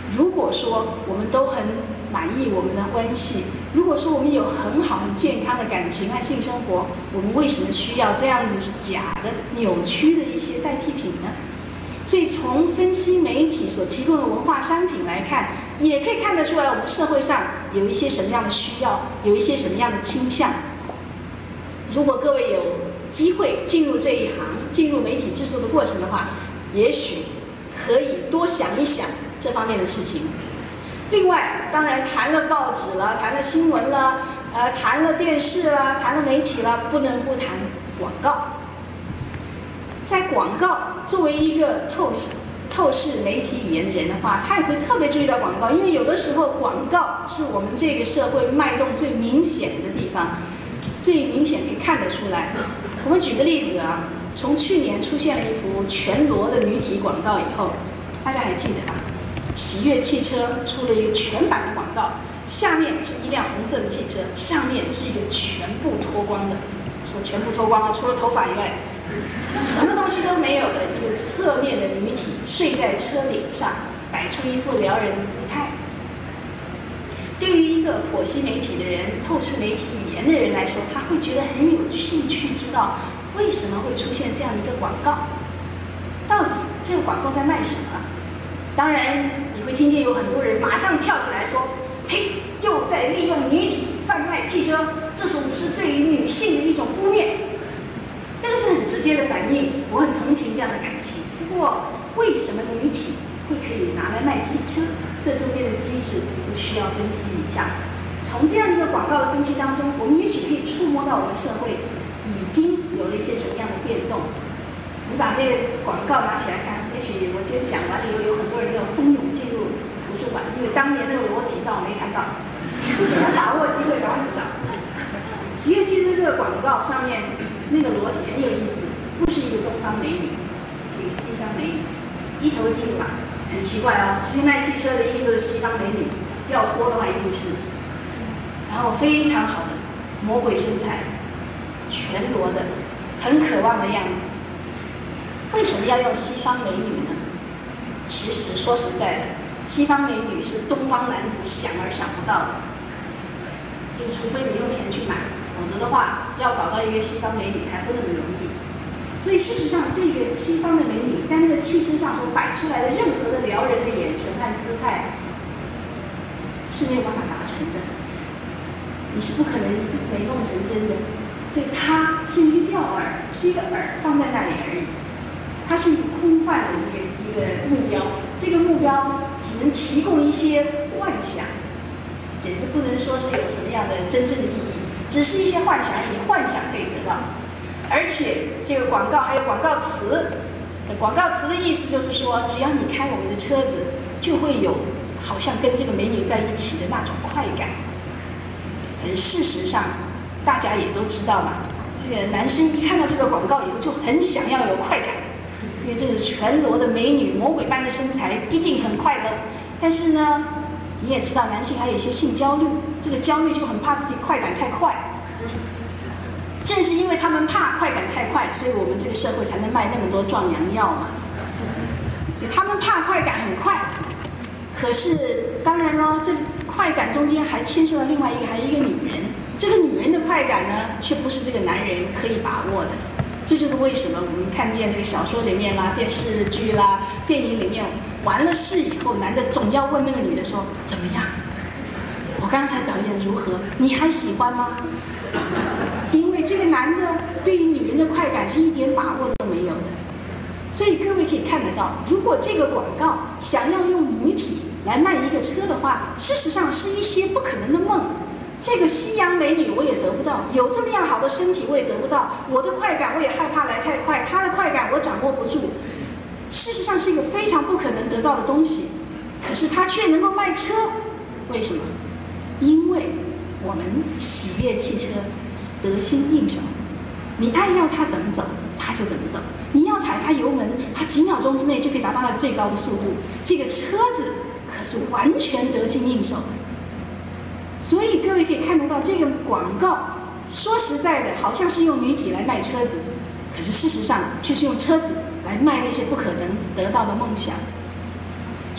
如果说我们都很满意我们的关系，如果说我们有很好很健康的感情和性生活，我们为什么需要这样子假的、扭曲的一些代替品呢？所以从分析媒体所提供的文化商品来看，也可以看得出来我们社会上有一些什么样的需要，有一些什么样的倾向。如果各位有机会进入这一行，进入媒体制作的过程的话，也许可以多想一想这方面的事情。另外，当然谈了报纸了，谈了新闻了，谈了电视了，谈了媒体了，不能不谈广告。在广告作为一个透视媒体语言的人的话，他也会特别注意到广告，因为有的时候广告是我们这个社会脉动最明显的地方，最明显可以看得出来。我们举个例子啊，从去年出现了一幅全裸的女体广告以后，大家还记得吧？喜悦汽车出了一个全版的广告，下面是一辆红色的汽车，上面是一个全部脱光的，说全部脱光了，除了头发以外，什么东西都没有的一个侧面的女体睡在车顶上，摆出一副撩人的姿态。对于一个剖析媒体的人、透视媒体语言的人来说，他会觉得很有兴趣，知道为什么会出现这样一个广告，到底这个广告在卖什么？当然，你会听见有很多人马上跳起来说：“嘿，又在利用女体贩卖汽车，这是对于女性的一种污蔑。”这个是很直接的反应，我很同情这样的感情。不过，为什么女体会可以拿来卖汽车？这中间的机制都需要分析一下。从这样一个广告的分析当中，我们也许可以触摸到我们社会已经有了一些什么样的变动。你把这个广告拿起来看，也许我今天讲完了以后，有很多人要蜂拥进入图书馆，因为当年那个裸体照没看到，把握机会赶快去找。喜悦汽车这个广告上面那个裸体很有意思，不是一个东方美女，是一个西方美女，一头金发，很奇怪哦。其实卖汽车的一定都是西方美女，要脱的话一定是，然后非常好的魔鬼身材，全裸的，很渴望的样子。为什么要用西方美女呢？其实说实在的，西方美女是东方男子想而想不到的，因为除非你用钱去买，否则的话要找到一个西方美女还不那么容易。所以事实上，这个西方的美女在那个汽车上所摆出来的任何的撩人的眼神和姿态是没有办法达成的，你是不可能美梦成真的。所以它是一个吊饵，是一个饵放在那里而已。它是一个空泛的一个目标，这个目标只能提供一些幻想，简直不能说是有什么样的真正的意义，只是一些幻想，你幻想可以得到。而且这个广告还有广告词，广告词的意思就是说，只要你开我们的车子，就会有好像跟这个美女在一起的那种快感。事实上，大家也都知道嘛，这个男生一看到这个广告以后就很想要有快感。因为这是全裸的美女，魔鬼般的身材，一定很快乐。但是呢，你也知道，男性还有一些性焦虑，这个焦虑就很怕自己快感太快。正是因为他们怕快感太快，所以我们这个社会才能卖那么多壮阳药嘛。所以他们怕快感很快，可是当然咯，这快感中间还牵涉到另外一个，还有一个女人。这个女人的快感呢，却不是这个男人可以把握的。这就是为什么我们看见那个小说里面啦、电视剧啦、电影里面，完了事以后，男的总要问那个女的说：“怎么样？我刚才表演如何？你还喜欢吗？”因为这个男的对于女人的快感是一点把握都没有的。所以各位可以看得到，如果这个广告想要用女体来卖一个车的话，事实上是一些不可能的梦。这个西洋美女我也得不到，有这么样好的身体我也得不到，我的快感我也害怕来太快，她的快感我掌握不住。事实上是一个非常不可能得到的东西，可是它却能够卖车，为什么？因为我们喜悦汽车得心应手，你爱要它怎么走，它就怎么走；你要踩它油门，它几秒钟之内就可以达到它最高的速度。这个车子可是完全得心应手的。所以各位可以看得到，这个广告说实在的，好像是用女体来卖车子，可是事实上却是用车子来卖那些不可能得到的梦想。车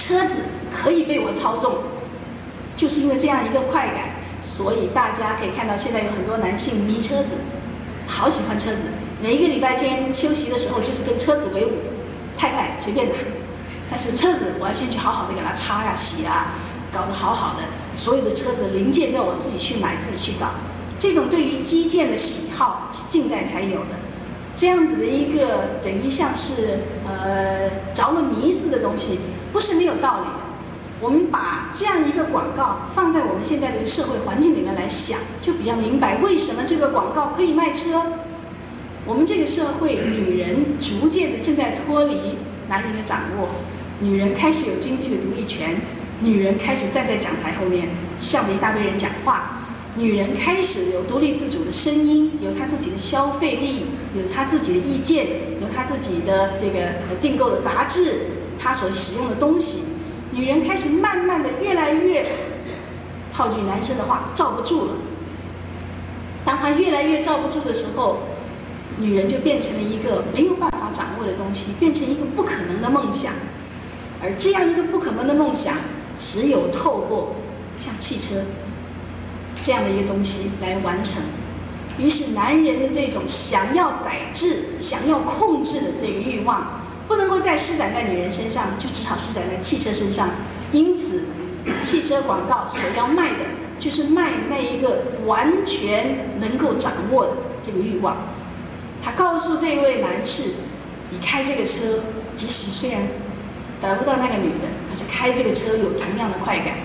车子可以被我操纵，就是因为这样一个快感，所以大家可以看到现在有很多男性迷车子，好喜欢车子，每一个礼拜天休息的时候就是跟车子为伍，太太随便拿，但是车子我要先去好好的给它擦呀、洗啊，搞得好好的，所有的车子的零件要我自己去买、自己去搞。这种对于基建的喜好是近代才有的，这样子的一个等于像是着了迷似的东西，不是没有道理的。我们把这样一个广告放在我们现在的社会环境里面来想，就比较明白为什么这个广告可以卖车。我们这个社会，女人逐渐的正在脱离男人的掌握，女人开始有经济的独立权，女人开始站在讲台后面向着一大堆人讲话。女人开始有独立自主的声音，有她自己的消费力，有她自己的意见，有她自己的这个订购的杂志，她所使用的东西。女人开始慢慢的越来越，套句男生的话，罩不住了。当她越来越罩不住的时候，女人就变成了一个没有办法掌握的东西，变成一个不可能的梦想。而这样一个不可能的梦想，只有透过像汽车这样的一个东西来完成。于是男人的这种想要宰制、想要控制的这个欲望，不能够再施展在女人身上，就只好施展在汽车身上。因此，汽车广告所要卖的，就是卖那一个完全能够掌握的这个欲望。他告诉这位男士，你开这个车，即使虽然得不到那个女的，可是开这个车有同样的快感。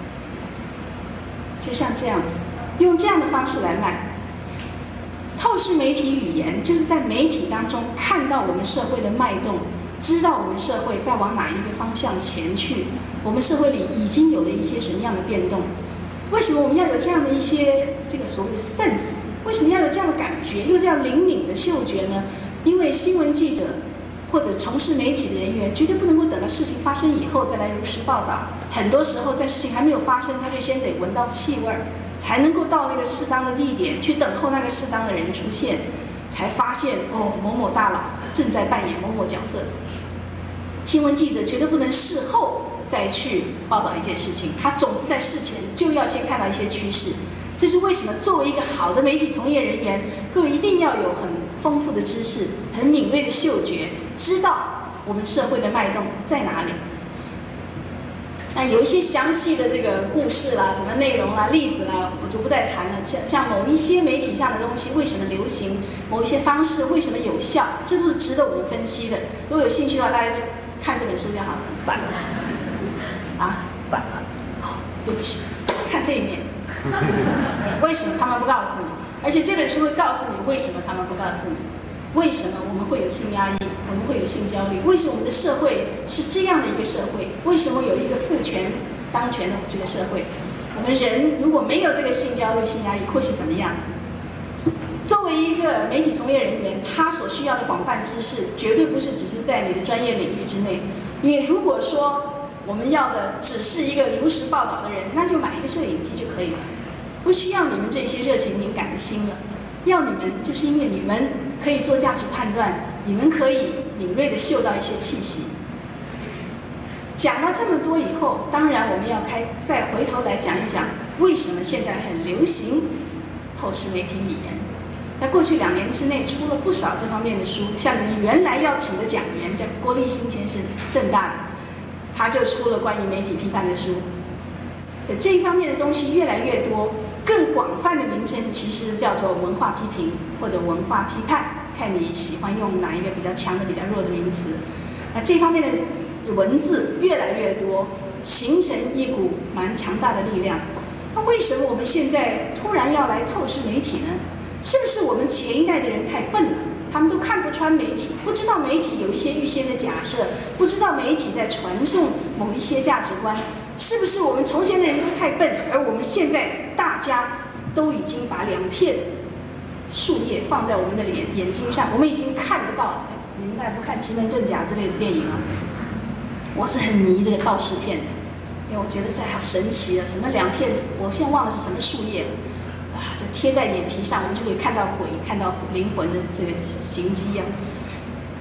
就像这样子，用这样的方式来卖。透视媒体语言，就是在媒体当中看到我们社会的脉动，知道我们社会在往哪一个方向前去，我们社会里已经有了一些什么样的变动。为什么我们要有这样的一些这个所谓的 sense？ 为什么要有这样的感觉，又这样灵敏的嗅觉呢？因为新闻记者或者从事媒体的人员，绝对不能够等到事情发生以后再来如实报道。很多时候在事情还没有发生，他就先得闻到气味，才能够到那个适当的地点去等候那个适当的人出现，才发现哦，某某大佬正在扮演某某角色。新闻记者绝对不能事后再去报道一件事情，他总是在事前就要先看到一些趋势。这是为什么作为一个好的媒体从业人员，各位一定要有很丰富的知识，很敏锐的嗅觉，知道我们社会的脉动在哪里。那有一些详细的这个故事啦、什么内容啦、例子啦，我就不再谈了。像某一些媒体上的东西为什么流行，某一些方式为什么有效，这都是值得我们分析的。如果有兴趣的话，大家就看这本书就好了。反了啊，反了。好，对不起，看这一面。为什么他们不告诉你？而且这本书会告诉你为什么他们不告诉你。为什么我们会有性压抑？我们会有性焦虑？为什么我们的社会是这样的一个社会？为什么有一个父权当权的这个社会？我们人如果没有这个性焦虑、性压抑，会是怎么样？作为一个媒体从业人员，他所需要的广泛知识，绝对不是只是在你的专业领域之内。因为如果说我们要的只是一个如实报道的人，那就买一个摄影机就可以了，不需要你们这些热情敏感的心了。要你们，就是因为你们可以做价值判断，你们可以敏锐地嗅到一些气息。讲了这么多以后，当然我们要再回头来讲一讲，为什么现在很流行透视媒体语言。在过去2年之内出了不少这方面的书，像你原来要请的讲员叫郭立新先生，政大的，他就出了关于媒体批判的书。这一方面的东西越来越多。更广泛的名称其实叫做文化批评或者文化批判，看你喜欢用哪一个比较强的、比较弱的名词。那这方面的文字越来越多，形成一股蛮强大的力量。那为什么我们现在突然要来透视媒体呢？是不是我们前一代的人太笨了？他们都看不穿媒体，不知道媒体有一些预先的假设，不知道媒体在传送某一些价值观。是不是我们从前的人都太笨，而我们现在大家都已经把2片树叶放在我们的眼睛上，我们已经看得到。你们还不看《奇门遁甲》之类的电影吗？我是很迷这个道士片的，因为我觉得这好神奇啊！什么2片，我现在忘了是什么树叶啊，就贴在眼皮上，我们就可以看到鬼、看到灵魂的这个行迹啊。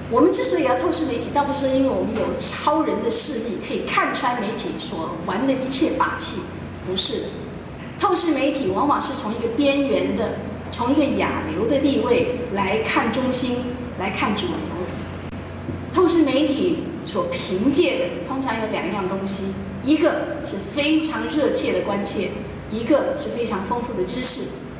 我们之所以要透视媒体，倒不是因为我们有超人的视力，可以看穿媒体所玩的一切把戏，不是。透视媒体往往是从一个边缘的，从一个亚流的地位来看中心，来看主流。透视媒体所凭借的通常有两样东西，一个是非常热切的关切，一个是非常丰富的知识。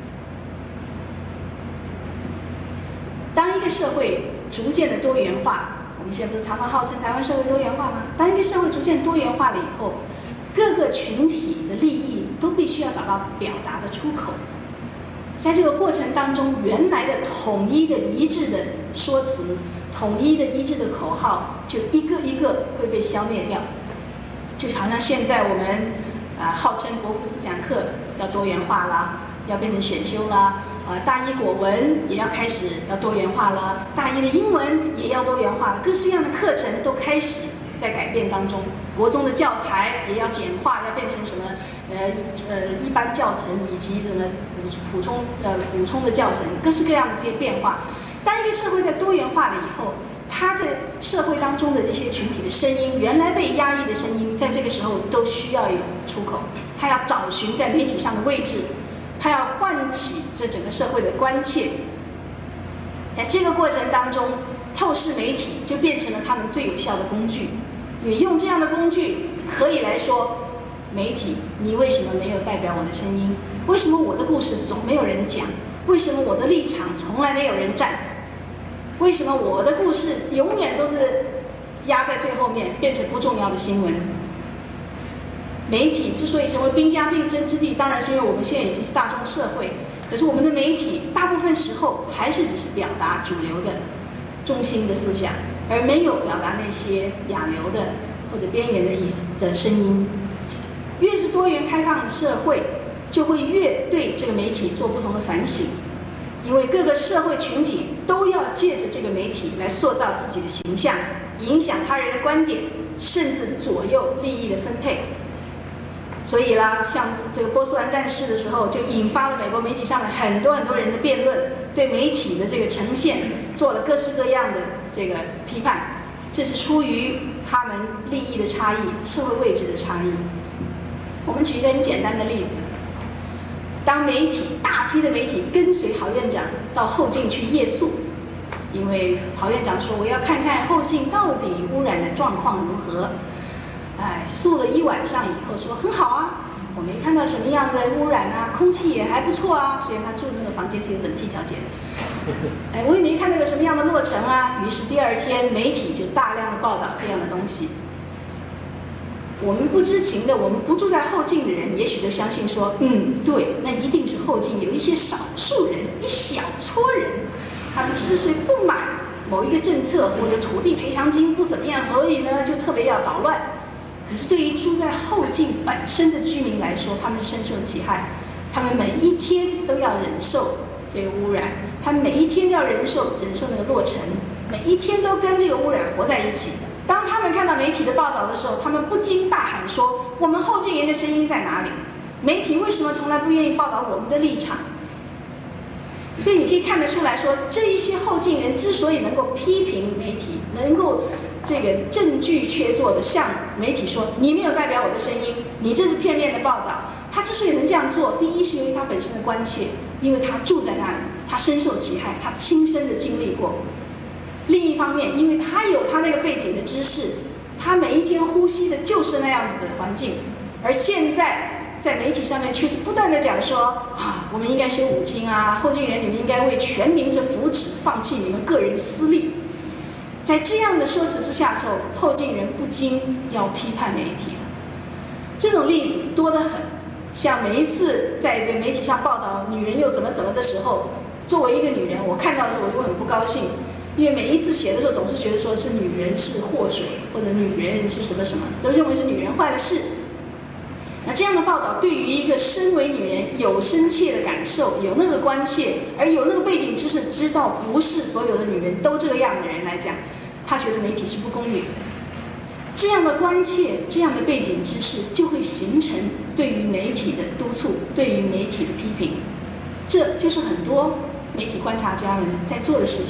当一个社会逐渐的多元化，我们现在不是常常号称台湾社会多元化吗？当一个社会逐渐多元化了以后，各个群体的利益都必须要找到表达的出口。在这个过程当中，原来的统一的一致的说辞、统一的一致的口号，就一个一个会被消灭掉。就好像现在我们号称国父思想课要多元化啦，要变成选修啦。大一国文也要开始要多元化了，大一的英文也要多元化了，各式各样的课程都开始在改变当中。国中的教材也要简化，要变成什么一般教程以及什么补充的教程，各式各样的这些变化。当一个社会在多元化了以后，它在社会当中的这些群体的声音，原来被压抑的声音，在这个时候都需要有出口，它要找寻在媒体上的位置。它要唤起这整个社会的关切，在这个过程当中，透视媒体就变成了他们最有效的工具。你用这样的工具，可以来说，媒体，你为什么没有代表我的声音？为什么我的故事总没有人讲？为什么我的立场从来没有人站？为什么我的故事永远都是压在最后面，变成不重要的新闻？媒体之所以成为兵家必争之地，当然是因为我们现在已经是大众社会。可是我们的媒体大部分时候还是只是表达主流的中心的思想，而没有表达那些亚流的或者边缘的意思的声音。越是多元开放的社会，就会越对这个媒体做不同的反省，因为各个社会群体都要借着这个媒体来塑造自己的形象，影响他人的观点，甚至左右利益的分配。所以啦，像这个波斯湾战事的时候，就引发了美国媒体上面很多人的辩论，对媒体的这个呈现做了各式各样的这个批判。这是出于他们利益的差异、社会位置的差异。我们举一个很简单的例子：当媒体大批的媒体跟随郝院长到后进去夜宿，因为郝院长说我要看看后进到底污染的状况如何。宿了一晚上以后说很好啊，我没看到什么样的污染啊，空气也还不错啊，虽然他住的那个房间是有冷气调节的。我也没看到有什么样的落成啊。于是第二天媒体就大量的报道这样的东西。我们不知情的，我们不住在后进的人，也许就相信说，对，那一定是后进有一些少数人，一小撮人，他们之所以不满某一个政策或者土地赔偿金不怎么样，所以呢就特别要捣乱。可是对于住在后进本身的居民来说，他们是深受其害，他们每一天都要忍受这个污染，他们每一天都要忍受那个落成，每一天都跟这个污染活在一起。当他们看到媒体的报道的时候，他们不禁大喊说：我们后进人的声音在哪里？媒体为什么从来不愿意报道我们的立场？所以你可以看得出来说，这一些后进人之所以能够批评媒体，能够这个证据确凿的向媒体说你没有代表我的声音，你这是片面的报道。他之所以能这样做，第一是由于他本身的关切，因为他住在那里，他深受其害，他亲身的经历过。另一方面，因为他有他那个背景的知识，他每一天呼吸的就是那样子的环境。而现在在媒体上面却是不断的讲说我们应该修五经啊，后进人你们应该为全民之福祉放弃你们个人私利。在这样的说辞之下的时候，后进人不禁要批判媒体了。这种例子多得很，像每一次在这媒体上报道女人又怎么的时候，作为一个女人，我看到的时候我就很不高兴，因为每一次写的时候总是觉得说是女人是祸水，或者女人是什么什么，都认为是女人坏了事。那这样的报道对于一个身为女人有深切的感受，有那个关切，而有那个背景知识，知道不是所有的女人都这个样的人来讲，他觉得媒体是不公允的。这样的关切，这样的背景知识，就会形成对于媒体的督促，对于媒体的批评。这就是很多媒体观察家们在做的事情。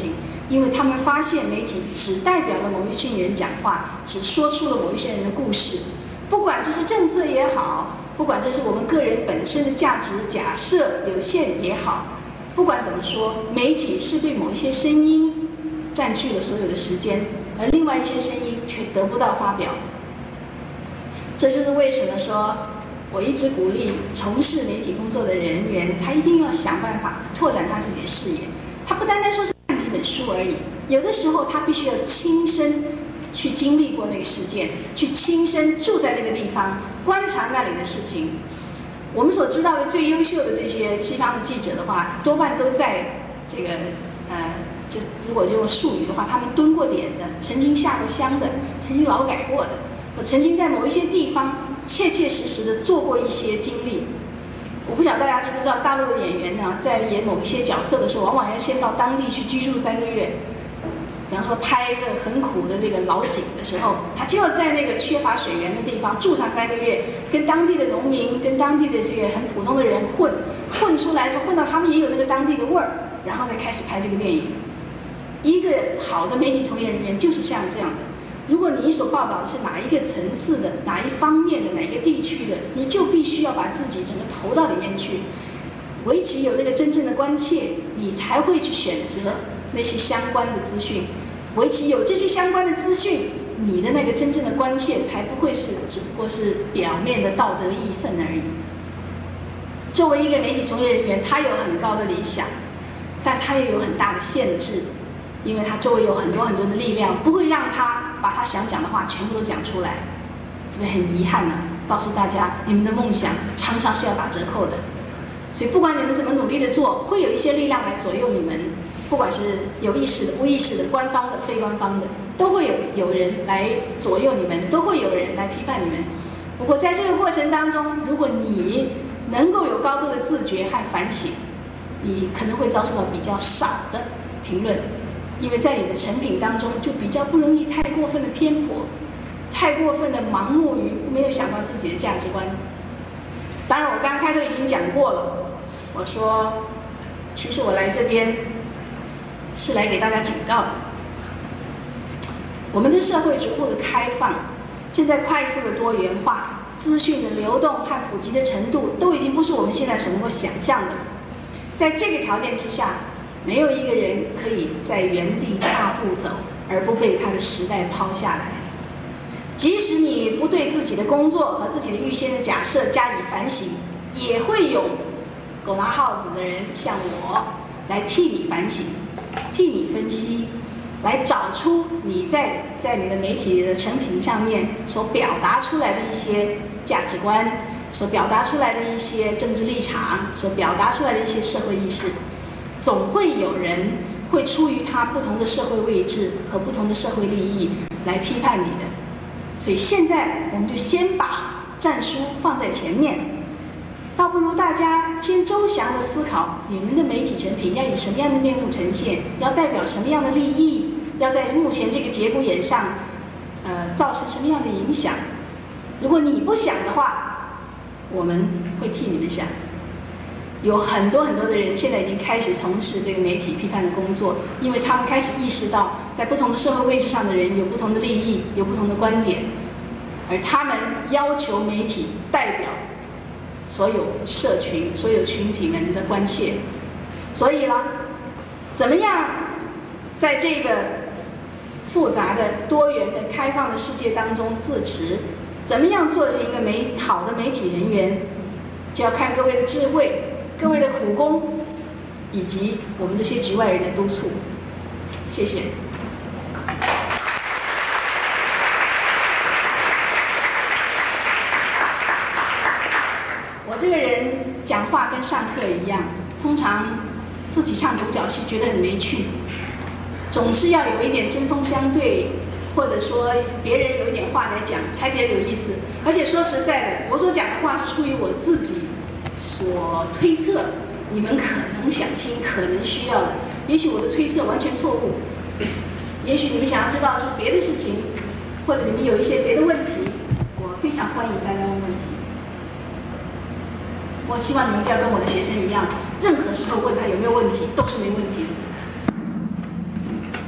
因为他们发现媒体只代表了某一群人讲话，只说出了某一些人的故事，不管这是政策也好，不管这是我们个人本身的价值假设有限也好，不管怎么说，媒体是被某一些声音占据了所有的时间，而另外一些声音却得不到发表。这就是为什么说我一直鼓励从事媒体工作的人员，他一定要想办法拓展他自己的视野。他不单单说是看几本书而已，有的时候他必须要亲身去经历过那个事件，去亲身住在那个地方，观察那里的事情。我们所知道的最优秀的这些西方的记者的话，多半都在这个就如果用术语的话，他们蹲过点的，曾经下过乡的，曾经劳改过的，我曾经在某一些地方切切实实的做过一些经历。我不晓得大家知不知道，大陆的演员呢，在演某一些角色的时候，往往要先到当地去居住3个月。比方说拍一个很苦的这个老井的时候，他就要在那个缺乏水源的地方住上3个月，跟当地的农民、跟当地的这个很普通的人混出来，说混到他们也有那个当地的味儿，然后再开始拍这个电影。一个好的媒体从业人员就是像这样的。如果你所报道的是哪一个层次的、哪一方面的、哪一个地区的，你就必须要把自己整个投到里面去，唯其有那个真正的关切，你才会去选择那些相关的资讯。唯其有这些相关的资讯，你的那个真正的关切才不会是只不过是表面的道德义愤而已。作为一个媒体从业人员，他有很高的理想，但他也有很大的限制，因为他周围有很多很多的力量，不会让他把他想讲的话全部都讲出来。所以很遗憾呢，告诉大家，你们的梦想常常是要打折扣的。所以不管你们怎么努力的做，会有一些力量来左右你们，不管是有意识的、无意识的、官方的、非官方的，都会有人来左右你们，都会有人来批判你们。不过在这个过程当中，如果你能够有高度的自觉和反省，你可能会遭受到比较少的评论，因为在你的成品当中就比较不容易太过分的偏颇，太过分的盲目于没有想到自己的价值观。当然我刚开头已经讲过了，我说其实我来这边是来给大家警告的。我们的社会逐步的开放，现在快速的多元化，资讯的流动和普及的程度都已经不是我们现在所能够想象的。在这个条件之下，没有一个人可以在原地踏步走，而不被他的时代抛下来。即使你不对自己的工作和自己的预先的假设加以反省，也会有狗拿耗子的人像我来替你反省，替你分析，来找出你在你的媒体的成品上面所表达出来的一些价值观，所表达出来的一些政治立场，所表达出来的一些社会意识。总会有人会出于他不同的社会位置和不同的社会利益来批判你的。所以现在我们就先把战书放在前面，倒不如大家先周详的思考你们的媒体成品要以什么样的面目呈现，要代表什么样的利益，要在目前这个节骨眼上造成什么样的影响。如果你不想的话，我们会替你们想。有很多很多的人现在已经开始从事这个媒体批判的工作，因为他们开始意识到在不同的社会位置上的人有不同的利益，有不同的观点，而他们要求媒体代表所有社群、所有群体们的关切。所以呢，怎么样在这个复杂的、多元的、开放的世界当中自持？怎么样做成一个好的媒体人员，就要看各位的智慧、各位的苦功，以及我们这些局外人的督促。谢谢。我这个人讲话跟上课一样，通常自己唱独角戏觉得很没趣，总是要有一点针锋相对，或者说别人有一点话来讲才比较有意思。而且说实在的，我所讲的话是出于我自己所推测，你们可能想听，可能需要的。也许我的推测完全错误，也许你们想要知道的是别的事情，或者你们有一些别的问题，我非常欢迎大家问问题。我希望你们不要跟我的学生一样，任何时候问他有没有问题都是没问题的。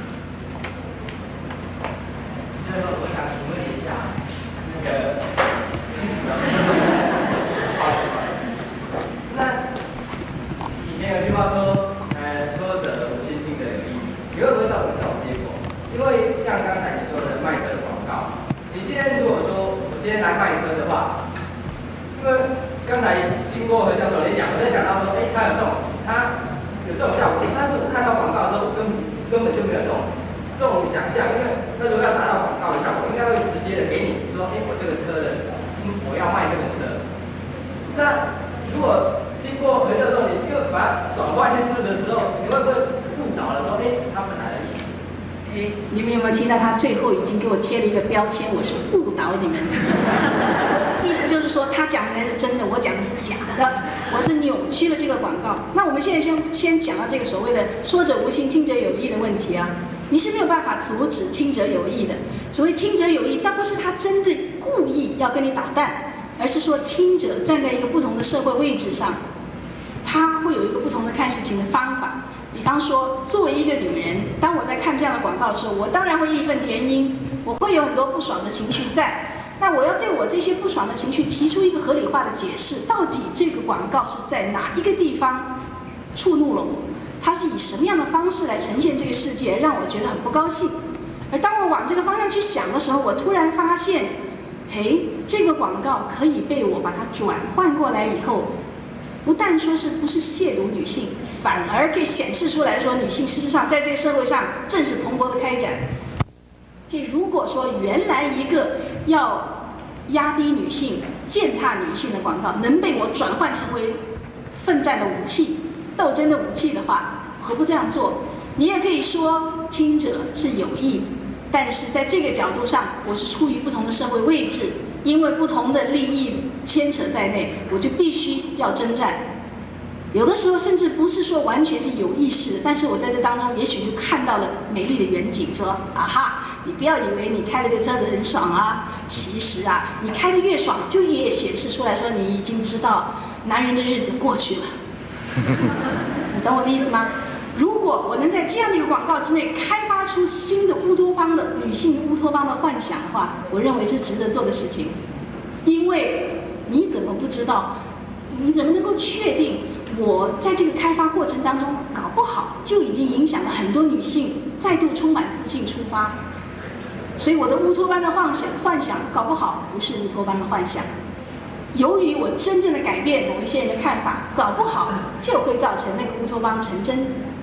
这种结果。因为像刚才你说的卖车的广告，你今天如果说我今天来卖车的话，因为刚才经过何教授的讲，我在想到说，它有这种效果，但是我看到广告的时候，我根本就没有这种想象，因为那如果要达到广告的效果，应该会直接的给你说，我这个车的，我要卖这个车。那如果经过何教授你又把它转换一次的时候，你会不会误导了说，他本来的意思？ 你们有没有听到他最后已经给我贴了一个标签，我是误导你们。意思就是说，他讲的才是真的，我讲的是假的，我是扭曲了这个广告。那我们现在先讲到这个所谓的“说者无心，听者有意”的问题啊，你是没有办法阻止听者有意的。所谓听者有意，倒不是他真的故意要跟你捣蛋，而是说听者站在一个不同的社会位置上，他会有一个不同的看事情的方法。比方说，作为一个女人，当我在看这样的广告的时候，我当然会义愤填膺，我会有很多不爽的情绪在。那我要对我这些不爽的情绪提出一个合理化的解释，到底这个广告是在哪一个地方触怒了我？它是以什么样的方式来呈现这个世界，让我觉得很不高兴？而当我往这个方向去想的时候，我突然发现，这个广告可以被我把它转换过来以后，不但说是不是亵渎女性，反而可以显示出来说，女性事实上在这个社会上正是蓬勃的开展。所以如果说原来一个要压低女性、践踏女性的广告能被我转换成为奋战的武器、斗争的武器的话，何不这样做？你也可以说听者是有意，但是在这个角度上，我是处于不同的社会位置，因为不同的利益牵扯在内，我就必须要征战。有的时候甚至不是说完全是有意识的，但是我在这当中也许就看到了美丽的远景，说啊哈，你不要以为你开了这车子很爽啊，其实啊，你开得越爽，就也显示出来说你已经知道男人的日子过去了。你懂我的意思吗？如果我能在这样的一个广告之内开发出新的乌托邦的女性乌托邦的幻想的话，我认为是值得做的事情。因为你怎么不知道？你怎么能够确定？我在这个开发过程当中，搞不好就已经影响了很多女性再度充满自信出发。所以我的乌托邦的幻想，搞不好不是乌托邦的幻想。由于我真正的改变某一些人的看法，搞不好就会造成那个乌托邦成真。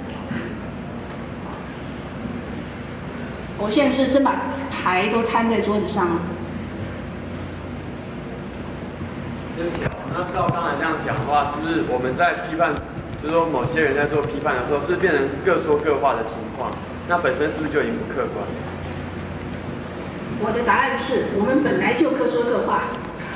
我现在是真把牌都摊在桌子上了。 对不起，那照刚才这样讲的话，是不是我们在批判，就是说某些人在做批判的时候，是变成各说各话的情况？那本身是不是就已经不客观？ 我的答案是我们本来就各说各话。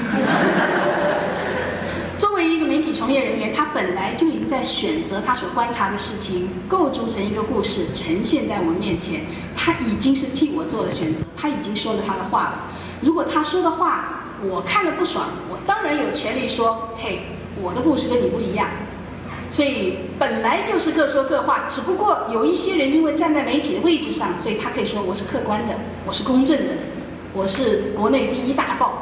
作为一个媒体从业人员，他本来就已经在选择他所观察的事情，构筑成一个故事，呈现在我们面前。他已经是替我做了选择，他已经说了他的话了。如果他说的话我看了不爽，我当然有权利说，嘿，我的故事跟你不一样。所以本来就是各说各话，只不过有一些人因为站在媒体的位置上，所以他可以说我是客观的，我是公正的，我是国内第一大报。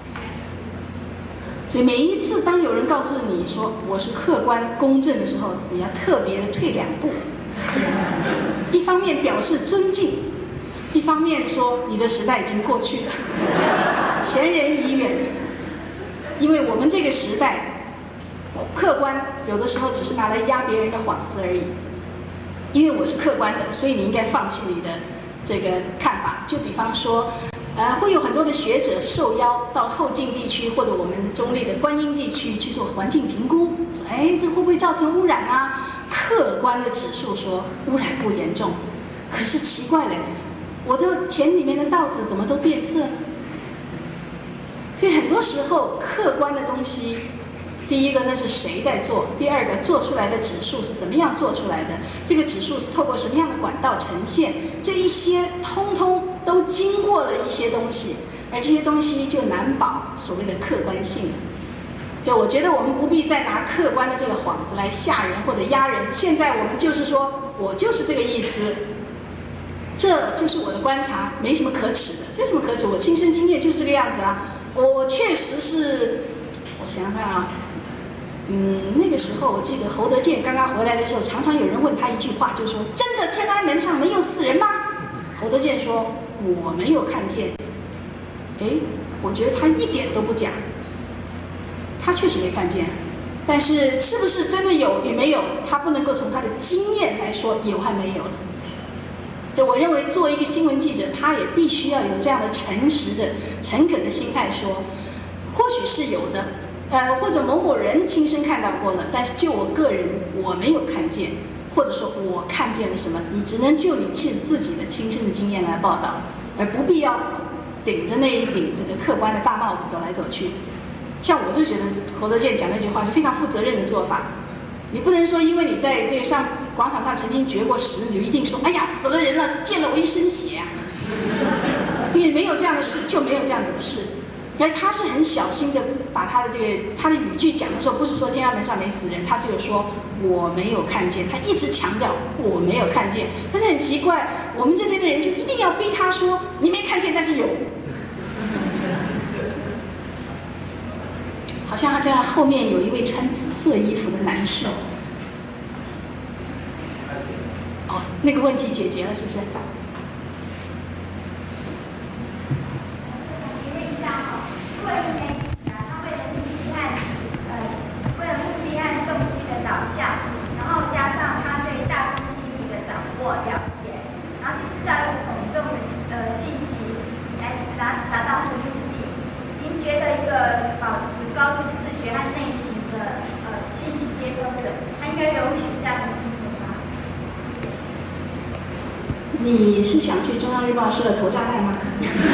所以每一次当有人告诉你说我是客观公正的时候，你要特别的退2步，一方面表示尊敬，一方面说你的时代已经过去了，前人已远。因为我们这个时代，客观有的时候只是拿来压别人的幌子而已。因为我是客观的，所以你应该放弃你的这个看法。就比方说，会有很多的学者受邀到后晋地区或者我们中立的观音地区去做环境评估，说，这会不会造成污染啊？客观的指数说污染不严重，可是奇怪了，我的田里面的稻子怎么都变色呢？所以很多时候客观的东西，第一个那是谁在做，第二个做出来的指数是怎么样做出来的，这个指数是透过什么样的管道呈现，这一些通通都经过了一些东西，而这些东西就难保所谓的客观性。所以我觉得我们不必再拿客观的这个幌子来吓人或者压人，现在我们就是说我就是这个意思，这就是我的观察，没什么可耻的，这有什么可耻？我亲身经验就是这个样子啊。我确实是，我想想看啊， 那个时候我记得侯德健刚刚回来的时候，常常有人问他一句话，就说：“真的天安门上没有死人吗？”侯德健说：“我没有看见。”我觉得他一点都不假，他确实没看见，但是是不是真的有与没有，他不能够从他的经验来说有和没有了。对，我认为作为一个新闻记者，他也必须要有这样的诚实的、诚恳的心态说，或许是有的，或者某某人亲身看到过了，但是就我个人我没有看见，或者说我看见了什么，你只能就你自己的亲身的经验来报道，而不必要顶着那一顶这个客观的大帽子走来走去。像我就觉得侯德健讲那句话是非常负责任的做法。你不能说因为你在这个上广场上曾经绝过食，你就一定说，哎呀死了人了，溅了我一身血啊！因为没有这样的事，就没有这样子的事。所以他是很小心的把他的他的语句讲的时候，不是说天安门上没死人，他只有说我没有看见，他一直强调我没有看见。但是很奇怪，我们这边的人就一定要逼他说你没看见，但是有。好像他这样后面有一位穿紫色衣服的男士。哦，那个问题解决了是不是？你是想去中央日报社投炸弹吗？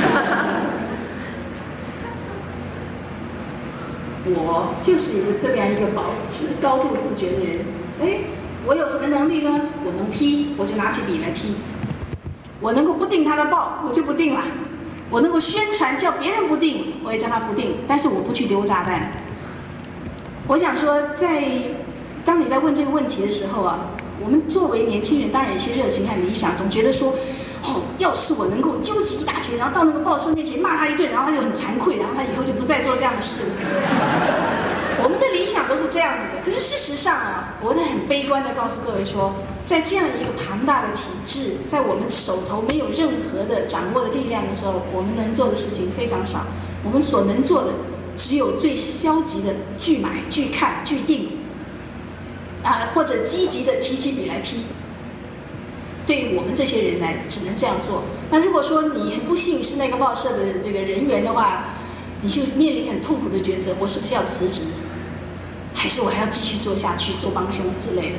我就是一个这样一个保持高度自觉的人。我有什么能力呢？我能批，我就拿起笔来批；我能够不订他的报，我就不订了；我能够宣传叫别人不订，我也叫他不订。但是我不去丢炸弹。我想说，当你在问这个问题的时候啊。我们作为年轻人，当然有一些热情和理想，总觉得说，要是我能够纠集一大群，然后到那个报社面前骂他一顿，然后他就很惭愧，然后他以后就不再做这样的事了。我们的理想都是这样子的，可是事实上啊，我得很悲观的告诉各位说，在这样一个庞大的体制，在我们手头没有任何的掌握的力量的时候，我们能做的事情非常少。我们所能做的，只有最消极的拒买、拒看、拒订。或者积极的提起笔来批，对于我们这些人来，只能这样做。那如果说你很不幸是那个报社的这个人员的话，你就面临很痛苦的抉择：我是不是要辞职，还是我还要继续做下去，做帮凶之类的？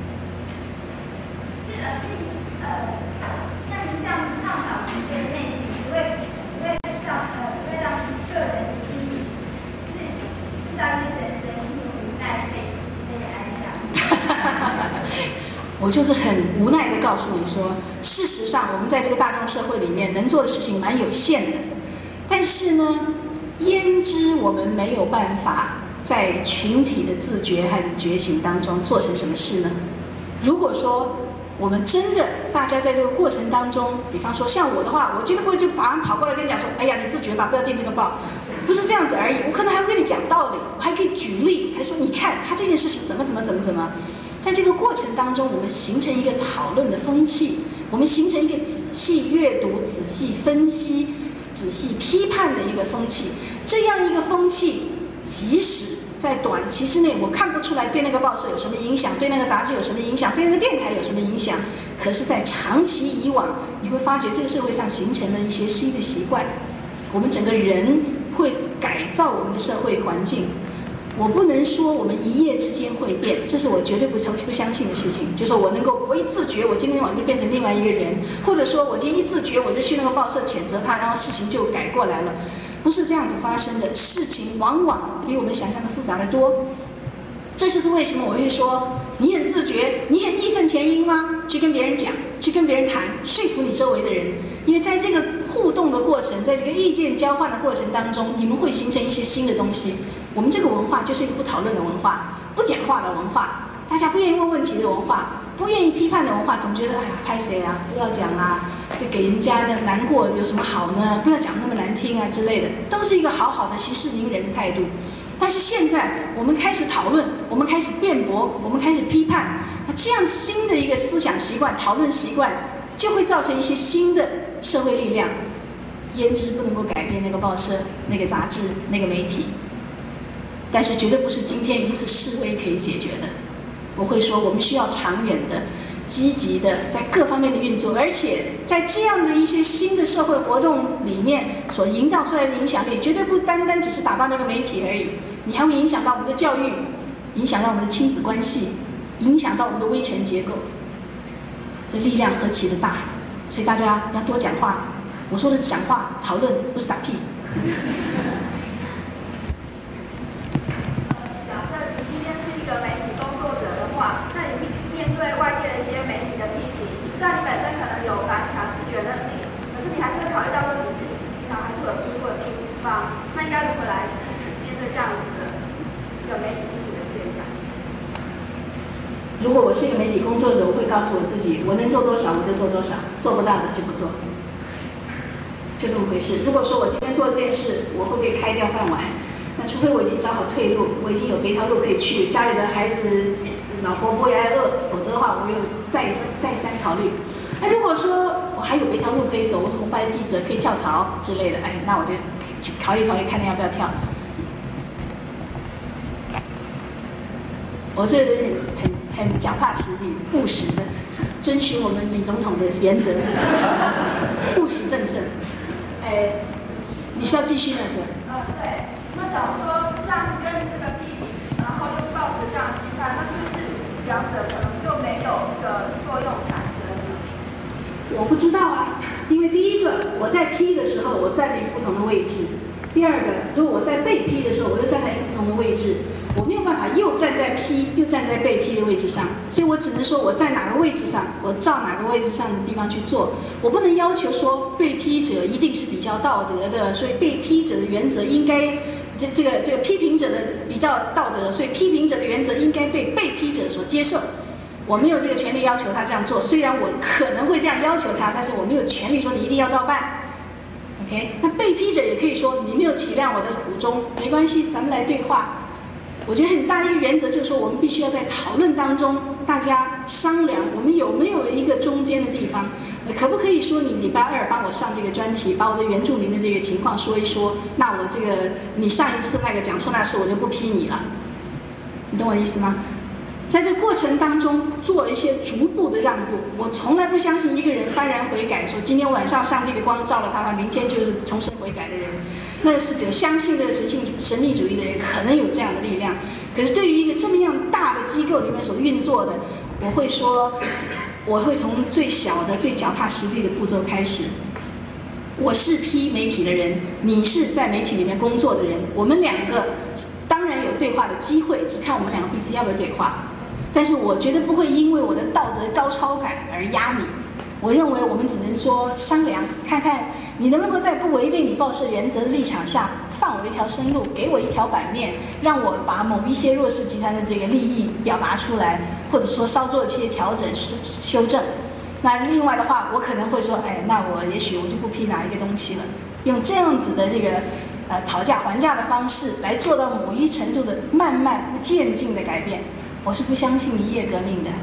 像您这样倡导直接的内心，不会让个人的心理是制造一些人心的无奈被安详。 我就是很无奈的告诉你说，事实上我们在这个大众社会里面能做的事情蛮有限的，但是呢，焉知我们没有办法在群体的自觉和觉醒当中做成什么事呢？如果说我们真的大家在这个过程当中，比方说像我的话，我绝对不会就马上跑过来跟你讲说，哎呀，你自觉吧，不要订这个报，不是这样子而已。我可能还会跟你讲道理，我还可以举例，还说你看他这件事情怎么。在这个过程当中，我们形成一个讨论的风气，我们形成一个仔细阅读、仔细分析、仔细批判的一个风气。这样一个风气，即使在短期之内我看不出来对那个报社有什么影响，对那个杂志有什么影响，对那个电台有什么影响，可是在长期以往，你会发觉这个社会上形成了一些新的习惯，我们整个人会改造我们的社会环境。我不能说我们一夜之间会变，这是我绝对不相信的事情。就是我能够我一自觉，我今天晚上就变成另外一个人，或者说我今天一自觉，我就去那个报社谴责他，然后事情就改过来了，不是这样子发生的。事情往往比我们想象的复杂的多。这就是为什么我会说，你很自觉，你很义愤填膺吗？去跟别人讲，去跟别人谈，说服你周围的人。因为在这个互动的过程，在这个意见交换的过程当中，你们会形成一些新的东西。我们这个文化就是一个不讨论的文化，不讲话的文化，大家不愿意问问题的文化，不愿意批判的文化，总觉得哎呀拍谁啊，不要讲啊，这给人家的难过有什么好呢？不要讲那么难听啊之类的，都是一个好好的息事宁人的态度。 但是现在我们开始讨论，我们开始辩驳，我们开始批判，那这样新的一个思想习惯、讨论习惯，就会造成一些新的社会力量。胭脂不能够改变那个报社、那个杂志、那个媒体，但是绝对不是今天一次示威可以解决的。我会说，我们需要长远的、积极的在各方面的运作，而且在这样的一些新的社会活动里面所营造出来的影响力，绝对不单单只是打到那个媒体而已，你还会影响到我们的教育，影响到我们的亲子关系，影响到我们的威权结构，这力量何其的大！所以大家要多讲话。我说的是讲话、讨论，不是打屁。 假设你今天是一个媒体工作者的话，那你面对外界的一些媒体的批评，虽然你本身可能有反抢自觉能力，可是你还是会考虑到说你自己平常还是有疏忽的地方，那应该如何来面对这样子的一个媒体批评的现象？ 如果我是一个媒体工作者，我会告诉我自己，我能做多少我就做多少，做不到的就不做。就这么回事。如果说我今天做这件事，我会被开掉饭碗，那除非我已经找好退路，我已经有别条路可以去，家里的孩子、老婆不会挨饿，否则的话，我又再三考虑。如果说我还有别条路可以走，我是红白记者，可以跳槽之类的，那我就去考虑考虑，看你要不要跳。我这个人很脚踏实地、务实的，遵循我们李总统的原则，务实政策。你是要继续呢，是吧？ 对。那假如说这样跟这个批评，然后又抱着这样的心态，那是不是两者可能就没有一个作用产生呢？ 我不知道啊，因为第一个我在批的时候，我站在一个不同的位置；第二个，如果我在被批的时候，我又站在一个不同的位置。我没有办法又站在批又站在被批的位置上，所以我只能说我在哪个位置上，我照哪个位置上的地方去做。我不能要求说被批者一定是比较道德的，所以被批者的原则应该这个批评者的比较道德，所以批评者的原则应该被批者所接受。我没有这个权利要求他这样做，虽然我可能会这样要求他，但是我没有权利说你一定要照办。OK， 那被批者也可以说你没有体谅我的苦衷，没关系，咱们来对话。我觉得很大一个原则就是说，我们必须要在讨论当中，大家商量，我们有没有一个中间的地方，可不可以说你礼拜二帮我上这个专题，把我的原住民的这个情况说一说，那我这个你上一次那个讲错那事，我就不批你了，你懂我意思吗？在这过程当中做一些逐步的让步。我从来不相信一个人幡然悔改，说今天晚上上帝的光照了他，他明天就是重生悔改的人。那是只有相信这个神秘主义的人可能有这样的力量。可是对于一个这么样大的机构里面所运作的，我会说，我会从最小的、最脚踏实地的步骤开始。我是批媒体的人，你是在媒体里面工作的人，我们两个当然有对话的机会，只看我们两个彼此要不要对话。但是我绝对不会因为我的道德高超感而压你。我认为我们只能说商量，看看你能不能够在不违背你报社原则的立场下，放我一条生路，给我一条版面，让我把某一些弱势集团的这个利益表达出来，或者说稍做一些调整修正。那另外的话，我可能会说，那我也许我就不批哪一个东西了，用这样子的这个讨价还价的方式来做到某一程度的慢慢渐进的改变。我是不相信一夜革命的。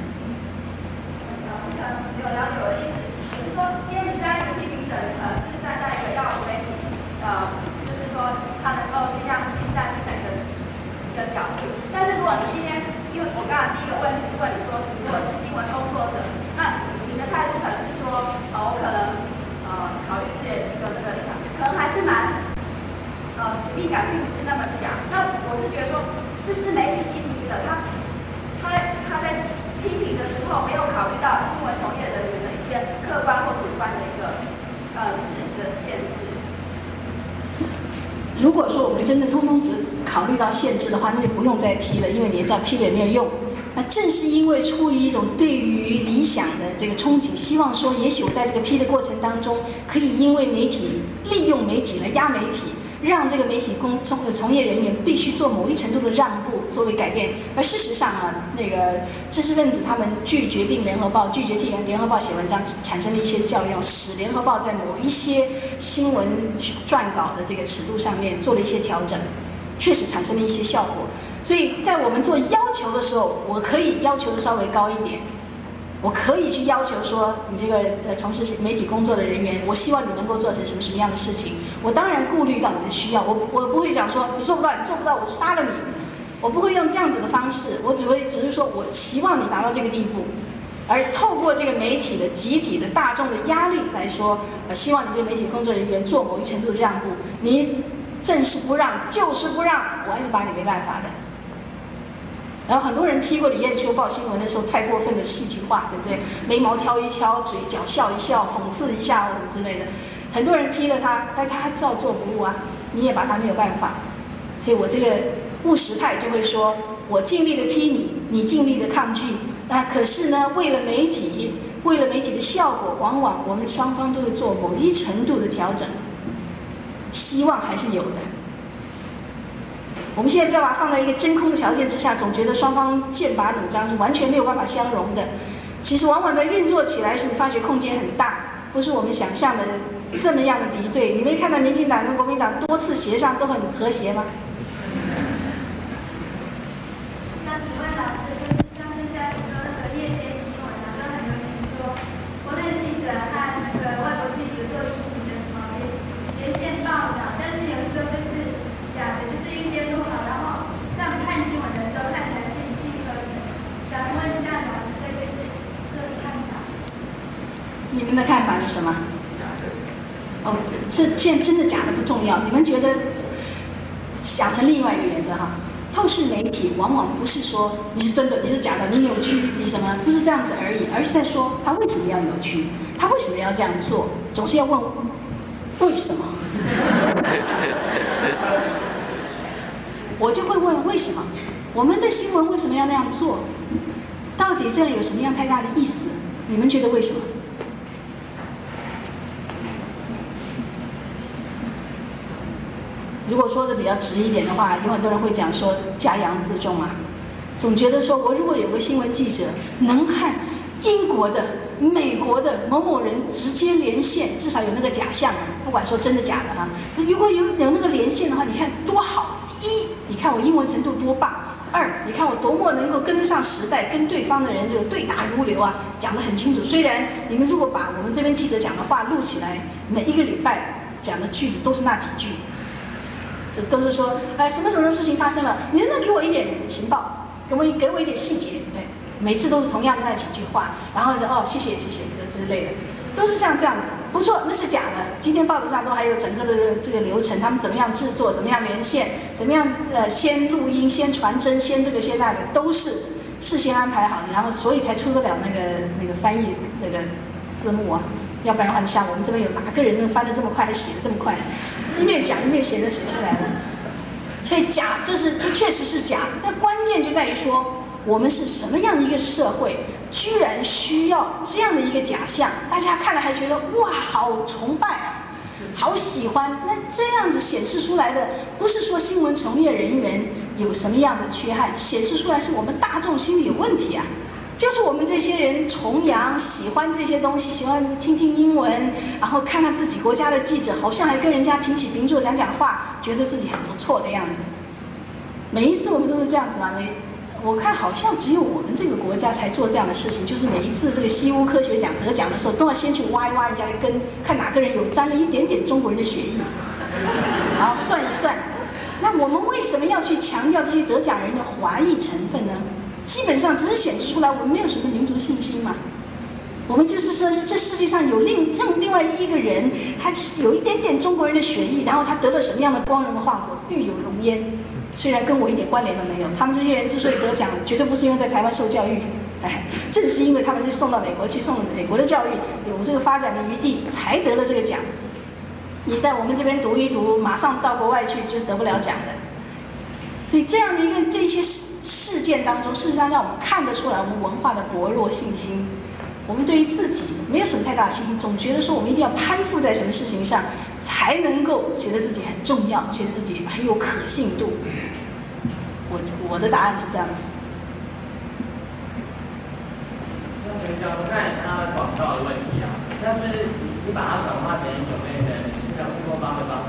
有了解我的意思，就是说，今天你在一个批评者，是站在一个要媒体，就是说他能够尽量尽善尽美的一个角度。但是如果你今天，因为我刚才第一个问题是问你说，如果是新闻工作者，那你的态度可能是说，我可能考虑自己的一个立场，可能还是蛮使命感并不是那么强。那我是觉得说，是不是媒体批评者他在批评的时候没有考虑到新闻从业人员的一些客观或主观的一个事实的限制？ 如果说我们真的通通只考虑到限制的话，那就不用再批了，因为你也知道批了也没有用。那正是因为出于一种对于理想的这个憧憬，希望说也许我在这个批的过程当中，可以因为媒体利用媒体来压媒体，让这个媒体从业人员必须做某一程度的让步作为改变。而事实上那个知识分子他们拒绝替联合报写文章，产生了一些效用，使联合报在某一些新闻撰稿的这个尺度上面做了一些调整。 确实产生了一些效果。所以在我们做要求的时候，我可以要求的稍微高一点，我可以去要求说，你这个从事媒体工作的人员，我希望你能够做成什么什么样的事情。我当然顾虑到你的需要，我不会讲说你做不到，你做不到，我杀了你。我不会用这样子的方式，我只是说我期望你达到这个地步，而透过这个媒体的集体的大众的压力来说，希望你这个媒体工作人员做某一程度的让步。你正是不让，就是不让，我还是把你没办法的。然后很多人批过李艳秋报新闻的时候太过分的戏剧化，对不对？眉毛挑一挑，嘴角笑一笑，讽刺一下或者之类的。很多人批了他，但他照做不误啊，你也把他没有办法。所以我这个务实派就会说，我尽力的批你，你尽力的抗拒。那可是呢，为了媒体的效果，往往我们双方都会做某一程度的调整，希望还是有的。我们现在不要把它放在一个真空的条件之下，总觉得双方剑拔弩张是完全没有办法相容的。其实往往在运作起来时，你发觉空间很大，不是我们想象的这么样的敌对。你没看到民进党跟国民党多次协商都很和谐吗？ 那请问老师，就是像现在很多那个夜间新闻啊，都很流行说，国内记者和那个外国记者做一起的什么连线报道，但是有时候就是假的，就是预先录好，然后在我们看新闻的时候看起来是一气呵成。想问一下老师对这个看法？ 你们的看法是什么？哦，是现在真的假的不重要，你们觉得想成另外一个原则哈？透视媒体往往不是说你是真的，你是假的，你扭曲，你什么，不是这样子而已，而是在说他为什么要扭曲，他为什么要这样做，总是要问为什么。我就会问为什么？我们的新闻为什么要那样做？到底这样有什么样太大的意思？你们觉得为什么？如果说的比较直一点的话，有很多人会讲说家扬自重啊，总觉得说我如果有个新闻记者能和英国的、美国的某某人直接连线，至少有那个假象啊，不管说真的假的哈。如果有那个连线的话，你看多好！一，你看我英文程度多棒；二，你看我多么能够跟得上时代，跟对方的人就对答如流啊，讲得很清楚。虽然你们如果把我们这边记者讲的话录起来，每一个礼拜讲的句子都是那几句。这都是说，什么什么事情发生了，你能不能给我一点情报，给我一点细节？对，每次都是同样的那几句话，然后说谢谢之类的，都是像这样子。不错，那是假的。今天报纸上都还有整个的这个流程，他们怎么样制作，怎么样连线，怎么样先录音，先传真，先这个先那个，都是事先安排好的，然后所以才出得了那个翻译这个字幕啊。要不然的话，你想我们这边有哪个人能翻得这么快，还写得这么快？一面讲一面写出来了。所以假，这确实是假。这关键就在于说，我们是什么样的一个社会，居然需要这样的一个假象，大家看了还觉得哇，好崇拜啊，好喜欢。那这样子显示出来的，不是说新闻从业人员有什么样的缺憾，显示出来是我们大众心理有问题啊。就是我们这些人崇洋，喜欢这些东西，喜欢听听英文，然后看看自己国家的记者，好像还跟人家平起平坐讲话，觉得自己很不错的样子。每一次我们都是这样子嘛，我看好像只有我们这个国家才做这样的事情，就是每一次这个西屋科学奖得奖的时候，都要先去挖一挖人家的根，看哪个人有沾了一点点中国人的血液，然后算一算。那我们为什么要去强调这些得奖人的华裔成分呢？基本上只是显示出来我们没有什么民族信心嘛。我们就是说，这世界上有另外一个人，他有一点点中国人的血液，然后他得了什么样的光荣的化果，育有容焉。虽然跟我一点关联都没有，他们这些人之所以得奖，绝对不是因为在台湾受教育，正是因为他们是送到美国去，送美国的教育有这个发展的余地，才得了这个奖。你在我们这边读一读，马上到国外去就是得不了奖的。所以这样的这些事件当中，事实上让我们看得出来我们文化的薄弱信心。我们对于自己没有什么太大的信心，总觉得说我们一定要攀附在什么事情上，才能够觉得自己很重要，觉得自己很有可信度。我的答案是这样子。 刚才你看到广告的问题啊，但是你把它转化成有类的影视的互动方的方式呢？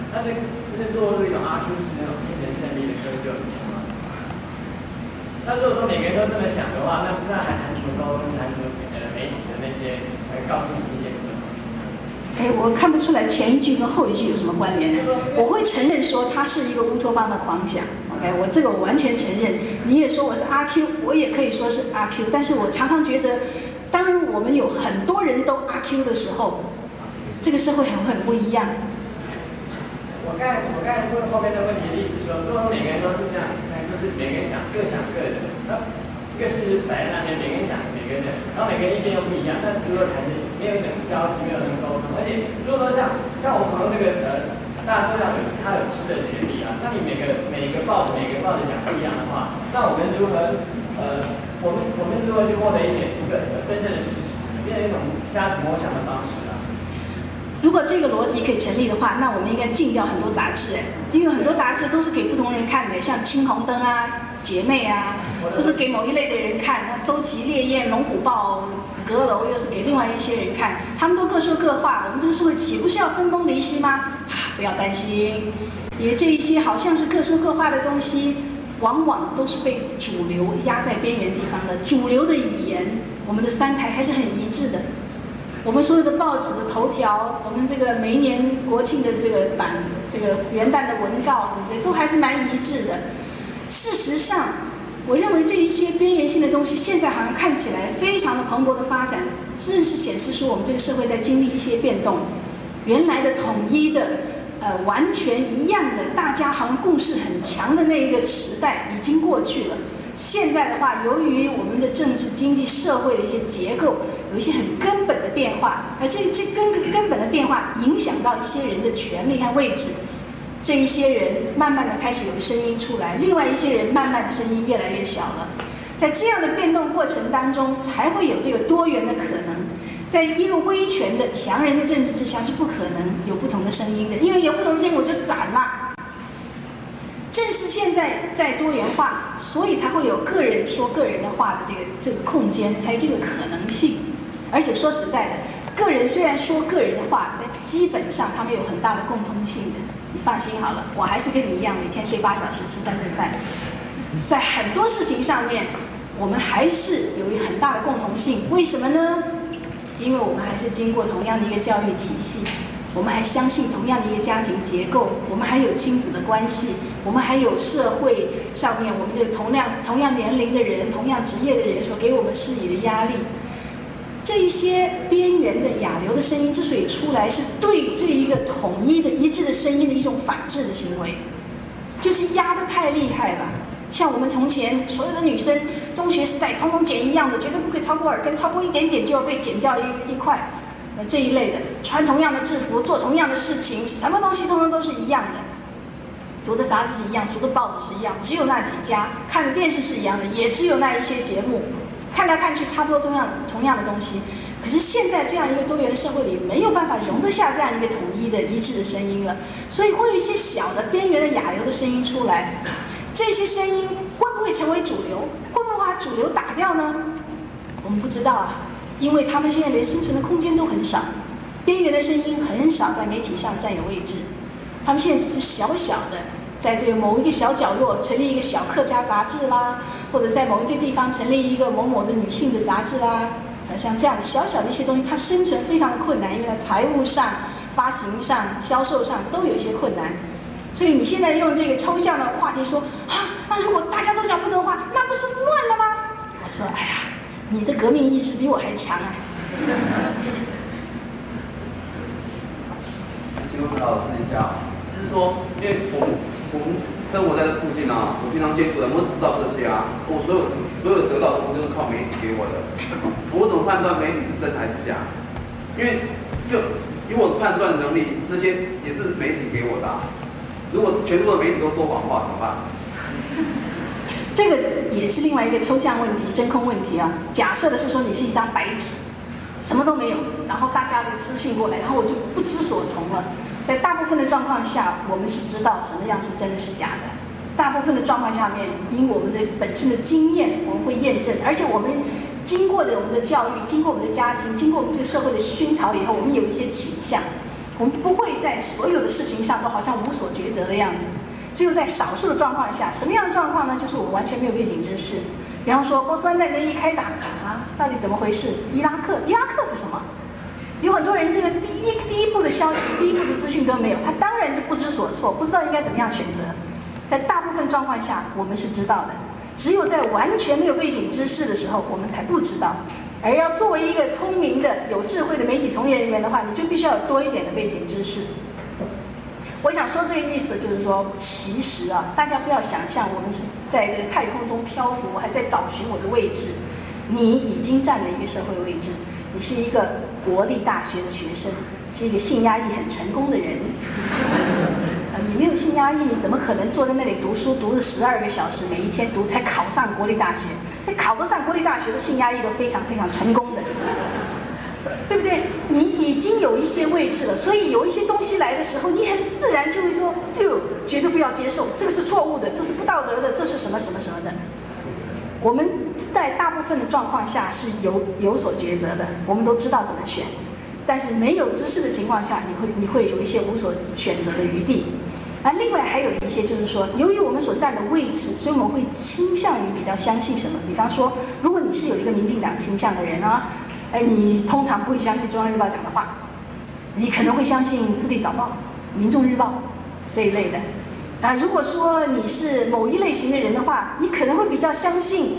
那这就是落入一种阿 Q 式那种精神胜利的窠臼里面吗？那如果说每个人都这么想的话，那还谈什么沟通，谈什么媒体的那些来告诉你一些什么东西呢？ 哎，我看不出来前一句跟后一句有什么关联呢？我会承认说它是一个乌托邦的狂想。OK， 我完全承认。你也说我是阿 Q， 我也可以说是阿 Q， 但是我常常觉得，当我们有很多人都阿 Q 的时候，这个社会很不一样。 我刚才问后面的问题的意思说，如果每个人都是这样，就是每个人各想各的，一个是摆在那边，每个人想每个人的，然后每个人意见又不一样，但是如果谈的没有一种交集，没有人沟通，而且如果说像我朋友那个大家说他有吃的权利啊，那你每个报纸讲不一样的话，那我们如何我们如何去获得一个真正的事实，变成一种瞎子摸象的方式啊？ 如果这个逻辑可以成立的话，那我们应该禁掉很多杂志，因为很多杂志都是给不同人看的，像青红灯啊、姐妹啊，都是给某一类的人看。那搜奇、烈焰、龙虎豹、阁楼又是给另外一些人看，他们都各说各话。我们这个社会岂不是要分崩离析吗？不要担心，因为这一些好像是各说各话的东西，往往都是被主流压在边缘地方的。主流的语言，我们的三台还是很一致的。我们所有的报纸的头条，我们这个每一年国庆的这个元旦的文告什么这些，都还是蛮一致的。事实上，我认为这一些边缘性的东西，现在好像看起来非常的蓬勃的发展，正是显示出我们这个社会在经历一些变动。原来的统一的，完全一样的，大家好像共识很强的那一个时代已经过去了。现在的话，由于我们的政治、经济、社会的一些结构有一些很根本的变化，而这根本的变化影响到一些人的权利和位置，这一些人慢慢的开始有声音出来，另外一些人慢慢的声音越来越小了。在这样的变动过程当中，才会有这个多元的可能。在一个威权的强人的政治之下，是不可能有不同的声音的，因为有不同的声音我就斩了。正是现在在多元化，所以才会有个人说个人的话的这个空间，还有这个可能性。而且说实在的，个人虽然说个人的话，但基本上他们有很大的共通性的。你放心好了，我还是跟你一样，每天睡8小时，吃3顿饭。在很多事情上面，我们还是有一很大的共同性。为什么呢？因为我们还是经过同样的一个教育体系。我们还相信同样的一个家庭结构，我们还有亲子的关系，我们还有社会上面我们这同样年龄的人、同样职业的人所给我们施以的压力。这一些边缘的亚流的声音之所以出来，是对这一个统一的一致的声音的一种反制的行为，就是压得太厉害了。像我们从前所有的女生，中学时代统统剪一样的，绝对不可以超过耳根，超过一点点就要被剪掉一块。这一类的，穿同样的制服，做同样的事情，什么东西通通都是一样的。读的杂志是一样，读的报纸是一样，只有那几家；看的电视是一样的，也只有那一些节目。看来看去，差不多同样的东西。可是现在这样一个多元的社会里，没有办法容得下这样一个统一的、一致的声音了，所以会有一些小的边缘的亚流的声音出来。这些声音会不会成为主流？会不会把主流打掉呢？我们不知道啊。因为他们现在连生存的空间都很少，边缘的声音很少在媒体上占有位置，他们现在只是小小的，在这个某一个小角落成立一个小客家杂志啦，或者在某一个地方成立一个某某的女性的杂志啦，像这样的小小的一些东西，它生存非常的困难，因为在财务上、发行上、销售上都有一些困难。所以你现在用这个抽象的话题说啊，那如果大家都讲不同话，那不是乱了吗？我说，哎呀。你的革命意识比我还强啊！ 请问老师一下，就是说，因为我们生活在这附近啊，我平常接触的，我只知道这些啊，我所有得到的东西都是靠媒体给我的，我怎么判断媒体是真还是假？因为就以我的判断能力，那些也是媒体给我的啊。如果全部的媒体都说谎话，怎么办？ 这个也是另外一个抽象问题、真空问题啊。假设的是说你是一张白纸，什么都没有，然后大家的资讯过来，然后我就不知所从了。在大部分的状况下，我们是知道什么样是真的是假的。大部分的状况下面，因我们的本身的经验，我们会验证，而且我们经过的我们的教育，经过我们的家庭，经过我们这个社会的熏陶以后，我们有一些倾向， 我们不会在所有的事情上都好像无所抉择的样子，只有在少数的状况下，什么样的状况呢？就是我们完全没有背景知识。比方说波斯湾战争一开打啊，到底怎么回事？伊拉克是什么？有很多人这个第一步的消息、第一步的资讯都没有，他当然就不知所措，不知道应该怎么样选择。在大部分状况下，我们是知道的，只有在完全没有背景知识的时候，我们才不知道。而要作为一个聪明的、有智慧的媒体从业人员的话，你就必须要有多一点的背景知识。我想说这个意思就是说，其实啊，大家不要想象我们是在这个太空中漂浮，我还在找寻我的位置。你已经占了一个社会位置，你是一个国立大学的学生，是一个性压抑很成功的人。你没有性压抑，你怎么可能坐在那里读书，读了12个小时，每一天读才考上国立大学？这考得上国立大学的性压抑都非常非常成功的。对不对？你已经有一些位置了，所以有一些东西来的时候，你很自然就会说，绝对不要接受，这个是错误的，这是不道德的，这是什么什么什么的。我们在大部分的状况下是有所抉择的，我们都知道怎么选，但是没有知识的情况下，你会有一些无所选择的余地。而另外还有一些就是说，由于我们所占的位置，所以我们会倾向于比较相信什么？比方说，如果你是有一个民进党倾向的人啊。你通常不会相信中央日报讲的话，你可能会相信自立早报、民众日报这一类的。如果说你是某一类型的人的话，你可能会比较相信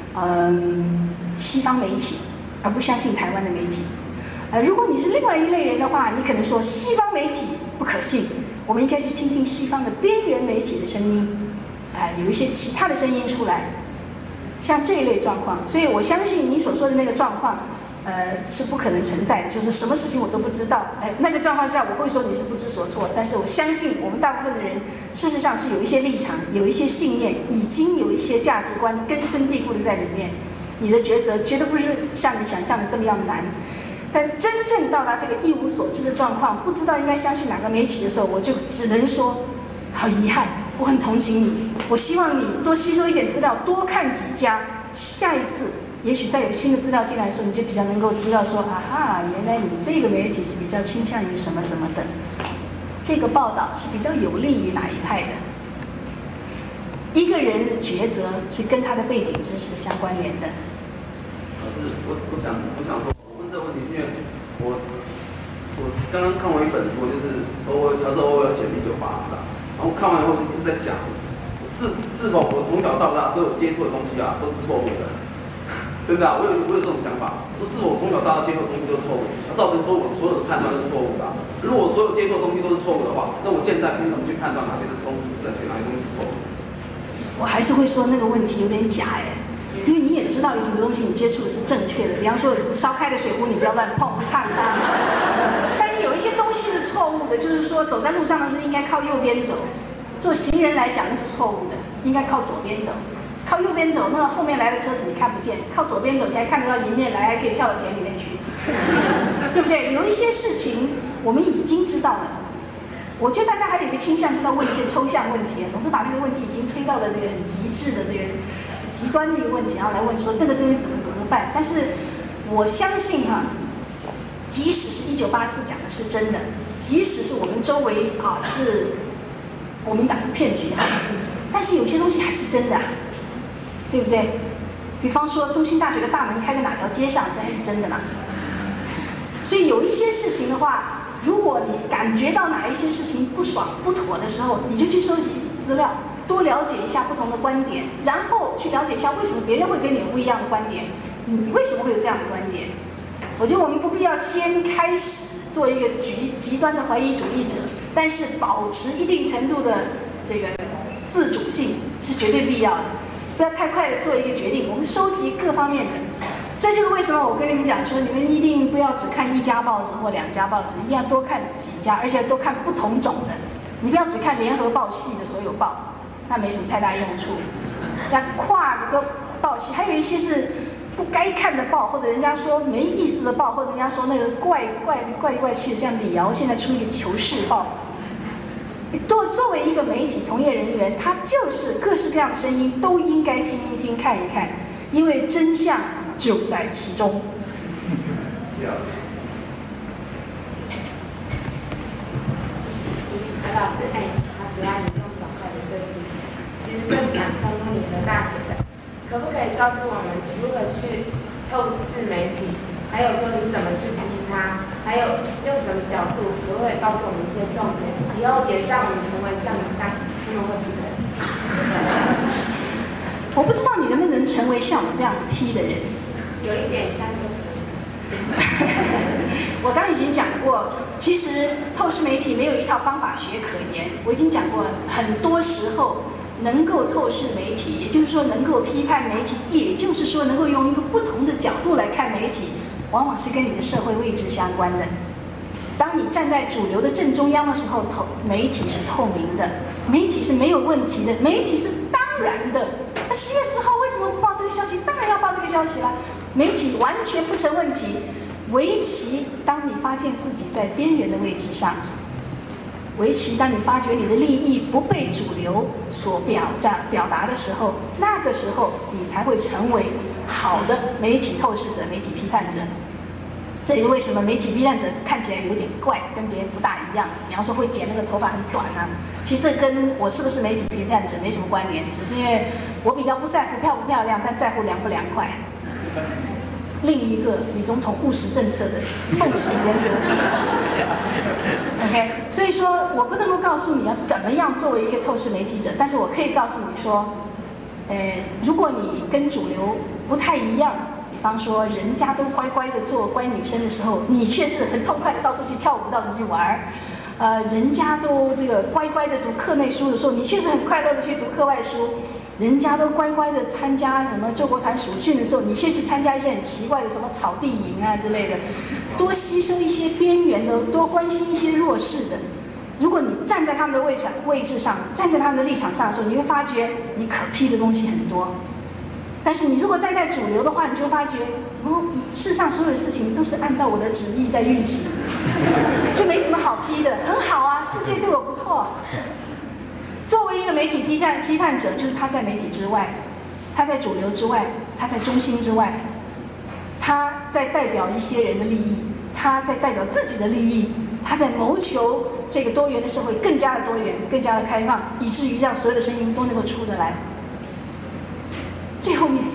西方媒体，而不相信台湾的媒体。如果你是另外一类人的话，你可能说西方媒体不可信，我们应该去听听西方的边缘媒体的声音，有一些其他的声音出来，像这一类状况。所以我相信你所说的那个状况。是不可能存在的，就是什么事情我都不知道。那个状况下我会说你是不知所措，但是我相信我们大部分的人，事实上是有一些立场，有一些信念，已经有一些价值观根深蒂固的在里面。你的抉择绝对不是像你想象的这么样难。但真正到达这个一无所知的状况，不知道应该相信哪个媒体的时候，我就只能说，好遗憾，我很同情你，我希望你多吸收一点资料，多看几家，下一次。也许再有新的资料进来的时候，你就比较能够知道说，原来你这个媒体是比较倾向于什么什么的，这个报道是比较有利于哪一派的。一个人的抉择是跟他的背景知识相关联的。 老师，我想说，我问这个问题是因为我刚刚看完一本书，就是乔治欧威尔写的《1984》，然后看完以后一直在想，是否我从小到大所有接触的东西都是错误的。真的我有这种想法，说是我从小到大接受的东西都是错误，造成说我所有的判断都是错误的。如果我所有接受的东西都是错误的话，那我现在凭什么去判断哪些东西是正确，哪些东西是错误？ 我还是会说那个问题有点假因为你也知道有很多东西你接触的是正确的，比方说烧开的水壶你不要乱碰，烫伤。但是有一些东西是错误的，就是说走在路上的时候应该靠右边走，做行人来讲那是错误的，应该靠左边走。靠右边走，那后面来的车子你看不见；靠左边走，你还看得到迎面来，还可以跳到田里面去，对不对？有一些事情我们已经知道了。我觉得大家还有一个倾向，就是要问一些抽象问题，总是把那个问题已经推到了这个很极致的这个极端的一个问题，然后来问说那个东西怎么办？但是我相信即使是1984讲的是真的，即使是我们周围是国民党的骗局但是有些东西还是真的对不对？比方说中兴大学的大门开在哪条街上，这还是真的嘛？所以有一些事情的话，如果你感觉到哪一些事情不爽不妥的时候，你就去收集资料，多了解一下不同的观点，然后去了解一下为什么别人会跟你有不一样的观点，你为什么会有这样的观点？我觉得我们不必要先开始做一个极端的怀疑主义者，但是保持一定程度的这个自主性是绝对必要的。不要太快的做一个决定，我们收集各方面的，这就是为什么我跟你们讲说，你们一定不要只看1家报纸或2家报纸，一定要多看几家，而且多看不同种的。你不要只看联合报系的所有报，那没什么太大用处。要跨个报系，还有一些是不该看的报，或者人家说没意思的报，或者人家说那个怪气的，像李敖现在出一个《求是报》。作为一个媒体从业人员，他就是各式各样的声音都应该听一听、看一看，因为真相就在其中。 是他喜欢你这种爽快的个性，其实更想冲突你的大姐的。可不可以告诉我们如何去透视媒体？还有说你怎么去逼他？还有用什么角度？可不可以告诉我们一些重点？以后也让我们成为像你这样这么会批的人。 我不知道你能不能成为像我这样批的人。 有一点像就是。 我刚刚已经讲过，其实透视媒体没有一套方法学可言。我已经讲过，很多时候能够透视媒体，也就是说能够批判媒体，也就是说能够用一个不同的角度来看媒体，往往是跟你的社会位置相关的。当你站在主流的正中央的时候，媒体是透明的，媒体是没有问题的，媒体是当然的。那10月10号为什么不报这个消息？当然要报这个消息了，媒体完全不成问题。唯其当你发现自己在边缘的位置上，唯其当你发觉你的利益不被主流所表达的时候，那个时候你才会成为好的媒体透视者、媒体批判者。这也是为什么媒体批判者看起来有点怪，跟别人不大一样。你要说会剪那个头发很短啊，其实这跟我是不是媒体批判者没什么关联，只是因为我比较不在乎漂不漂亮，但在乎凉不凉快。另一个李总统务实政策的奉行原则。OK， 所以说我不能够告诉你要怎么样作为一个透视媒体者，但是我可以告诉你说，如果你跟主流不太一样，比方说人家都乖乖的做乖女生的时候，你却是很痛快的到处去跳舞，到处去玩人家都这个乖乖的读课内书的时候，你却是很快乐的去读课外书。人家都乖乖的参加什么救国团暑训的时候，你却去参加一些很奇怪的什么草地营啊之类的，多牺牲一些边缘的，多关心一些弱势的。如果你站在他们的位置上，站在他们的立场上的时候，你会发觉你可批的东西很多。但是你如果站在主流的话，你就会发觉，怎么世上所有的事情都是按照我的旨意在运行，就没什么好批的，很好啊，世界对我不错。作为一个媒体批判者，就是他在媒体之外，他在主流之外，他在中心之外，他在代表一些人的利益，他在代表自己的利益，他在谋求这个多元的社会更加的多元、更加的开放，以至于让所有的声音都能够出得来。最后面，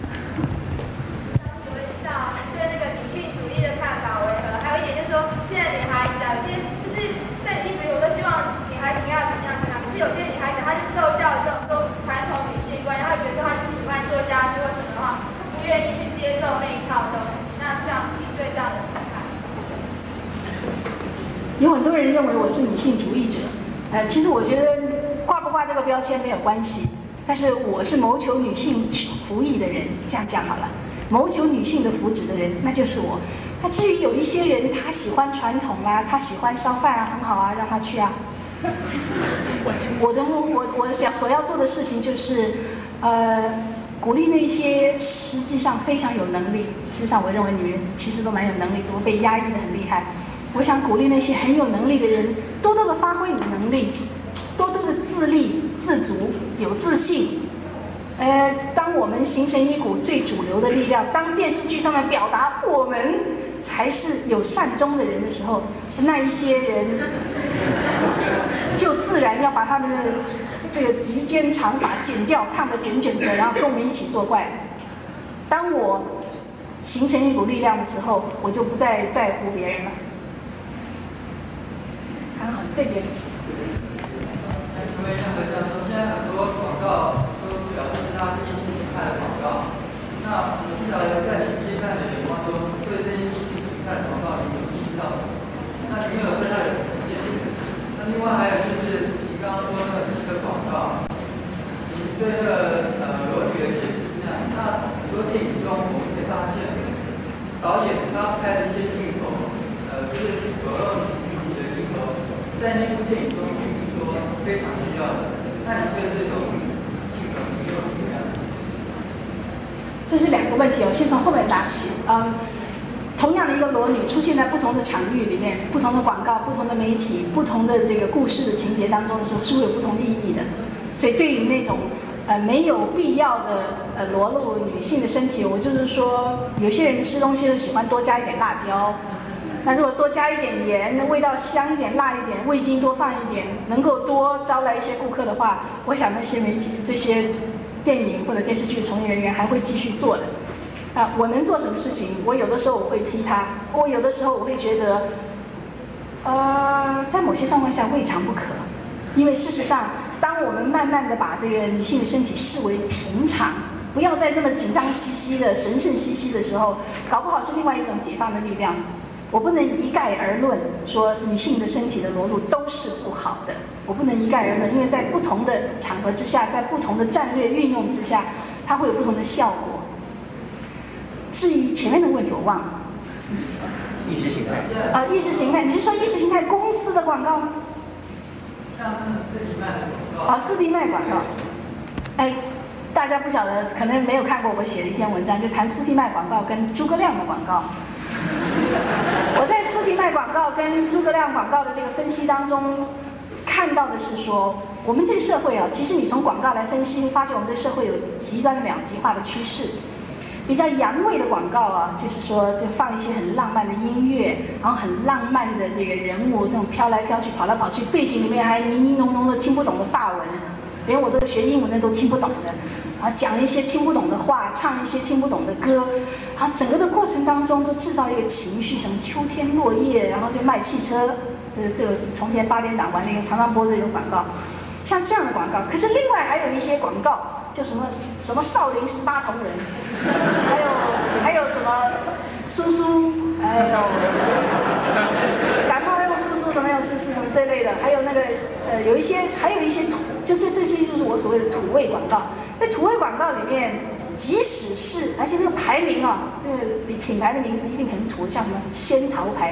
请问一下，对那个女性主义的看法为何？还有一点就是说，现在女孩子有些就是在一直我都希望女孩子要怎么样怎么样，可是有些女孩子她是受教这种说传统女性观，然后觉得说她是喜欢做家事或什么的话，她不愿意去接受那一套东西。那这样你对这样的情况？ 有很多人认为我是女性主义者，其实我觉得挂不挂这个标签没有关系。但是我是谋求女性福利的人，这样讲好了。谋求女性的福祉的人，那就是我。那至于有一些人，他喜欢传统啊，他喜欢烧饭啊，很好啊，让他去啊。我想所要做的事情就是，鼓励那些实际上非常有能力，事实上我认为女人其实都蛮有能力，只不过被压抑得很厉害。我想鼓励那些很有能力的人，多多的发挥你的能力，多多的自立自足，有自信。当我们形成一股最主流的力量，当电视剧上面表达我们才是有善终的人的时候，那一些人就自然要把他们的这个及肩长发剪掉，烫得卷卷的，然后跟我们一起作怪。当我形成一股力量的时候，我就不再在乎别人了。好，这边。 因为像现在很多广告都表示它是异性形态的广告，那我不晓得在你批判的眼光中，对这些异性形态的广告你有意识到什么？那你有对它有什么建议？那另外还有就是你刚刚说那个广告，你对那个裸体的解释这样，那很多电影中我们可以发现，导演他拍的一些镜头，就是裸露女体的镜头，在那部电影中并不是说非常需要的。那你对这种镜头你有什么样的？ 这是两个问题，我先从后面答起。同样的一个裸女出现在不同的场域里面，不同的广告、不同的媒体、不同的这个故事的情节当中的时候，是会有不同的意义的。所以对于那种没有必要的裸露女性的身体，我就是说，有些人吃东西都喜欢多加一点辣椒， 那如果多加一点盐，味道香一点、辣一点，味精多放一点，能够多招来一些顾客的话，我想那些媒体、这些电影或者电视剧从业人员还会继续做的。我能做什么事情？我有的时候我会批他，我有的时候我会觉得，在某些状况下未尝不可，因为事实上，当我们慢慢的把这个女性的身体视为平常，不要再这么紧张兮兮的、神圣兮兮的时候，搞不好是另外一种解放的力量。我不能一概而论说女性的身体的裸露都是不好的，我不能一概而论，因为在不同的场合之下，在不同的战略运用之下，它会有不同的效果。至于前面的问题我忘了。 意识形态。 意识形态，你是说意识形态公司的广告吗？ 像斯迪麦的广告。 斯迪麦广告。大家不晓得，可能没有看过我写的一篇文章，就谈斯迪麦广告跟诸葛亮的广告。我在斯迪麦广告跟诸葛亮广告的这个分析当中，看到的是说，我们这个社会啊，其实你从广告来分析，会发觉我们这个社会有极端两极化的趋势。比较洋味的广告啊，就是说就放一些很浪漫的音乐，然后很浪漫的这个人物，这种飘来飘去、跑来跑去，背景里面还呢呢浓浓的听不懂的法文，连我这个学英文的都听不懂的，啊，讲一些听不懂的话，唱一些听不懂的歌，啊，整个的过程当中都制造一个情绪，什么秋天落叶，然后就卖汽车，这个从前8点档玩那个常常播的有广告，像这样的广告。可是另外还有一些广告，就什么少林18铜人，还有什么苏苏，感冒用苏苏什么用苏苏什么这类的，还有那个还有一些土，就这些就是我所谓的土味广告。在土味广告里面，即使是而且那个牌名啊，那个品牌的名字一定很土，像什么仙桃牌。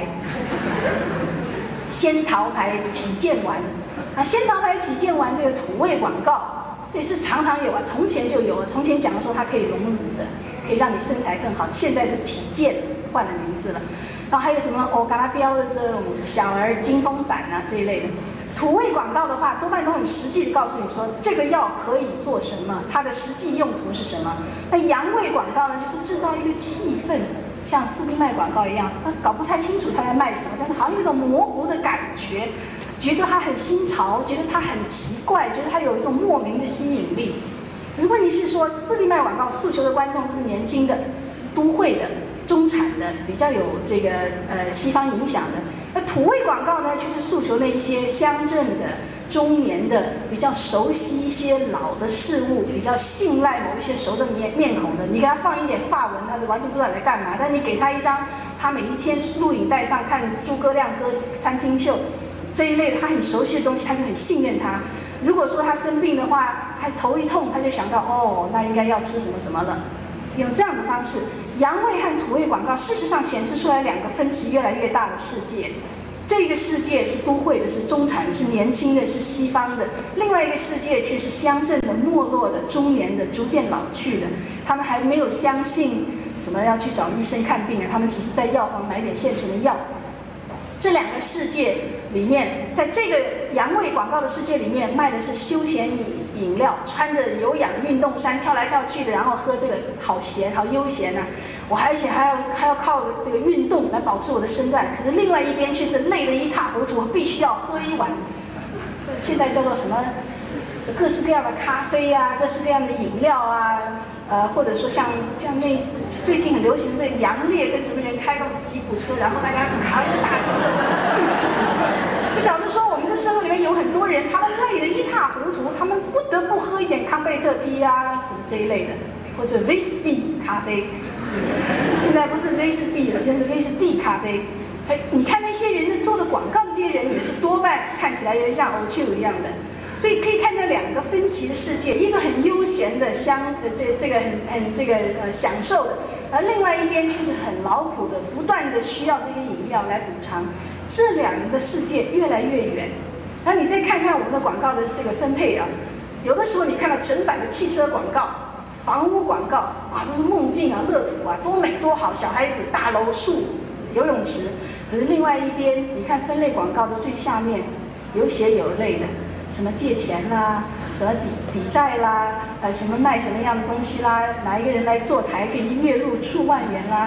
仙桃牌起健丸，啊，仙桃牌起健丸这个土味广告，所以是常常有啊，从前就有了。从前讲说它可以隆乳的，可以让你身材更好，现在是体健换了名字了。然后还有什么嘎拉标的这种小儿金风散啊这一类的。土味广告的话，多半都很实际的告诉你说这个药可以做什么，它的实际用途是什么。那洋味广告呢，就是制造一个气氛。像斯宾麦广告一样，他搞不太清楚他在卖什么，但是好像有一种模糊的感觉，觉得它很新潮，觉得它很奇怪，觉得它有一种莫名的吸引力。可是问题是说，斯宾麦广告诉求的观众都是年轻的、都会的、中产的，比较有这个西方影响的。那土味广告呢，就是诉求那一些乡镇的、中年的，比较熟悉一些老的事物，比较信赖某一些熟的面孔的。你给他放一点法文，他就完全不知道你在干嘛。但你给他一张他每一天录影带上看诸葛亮歌餐厅秀这一类的，他很熟悉的东西，他就很信任他。如果说他生病的话，他头一痛，他就想到那应该要吃什么什么了。用这样的方式，洋味和土味广告事实上显示出来两个分歧越来越大的世界。这个世界是都会的，是中产的，是年轻的，是西方的；另外一个世界却是乡镇的、没落的、中年的、逐渐老去的。他们还没有相信什么要去找医生看病啊，他们只是在药房买点现成的药。这两个世界里面，在这个洋味广告的世界里面，卖的是休闲饮料，穿着有氧运动衫跳来跳去的，然后喝这个好闲好悠闲啊！而且还要靠这个运动来保持我的身段。可是另外一边却是累得一塌糊涂，必须要喝一碗，现在叫做什么？各式各样的咖啡啊，各式各样的饮料啊，或者说像那最近很流行的这个杨烈跟什么人开个吉普车，然后大家扛一个大石头，就表示说我们这社会里面有很多人，他们累得一塌糊涂，他们不得不喝一点康贝特啤啊这一类的，或者威士忌咖啡。现在不是威士忌了，现在是威士忌咖啡。你看那些人做的广告，这些人也是多半看起来有点像欧秋一样的。所以可以看到两个分歧的世界，一个很悠闲的这个很享受的，而另外一边却是很劳苦的，不断的需要这些饮料来补偿。这两个世界越来越远。然后你再看看我们的广告的这个分配啊，有的时候你看到整版的汽车广告、房屋广告啊，都是梦境啊、乐土啊，多美多好，小孩子、大楼、树、游泳池。可是另外一边，你看分类广告的最下面，有血有泪的。什么借钱啦，什么抵债啦，什么卖什么样的东西啦，哪一个人来坐台可以月入数万元啦，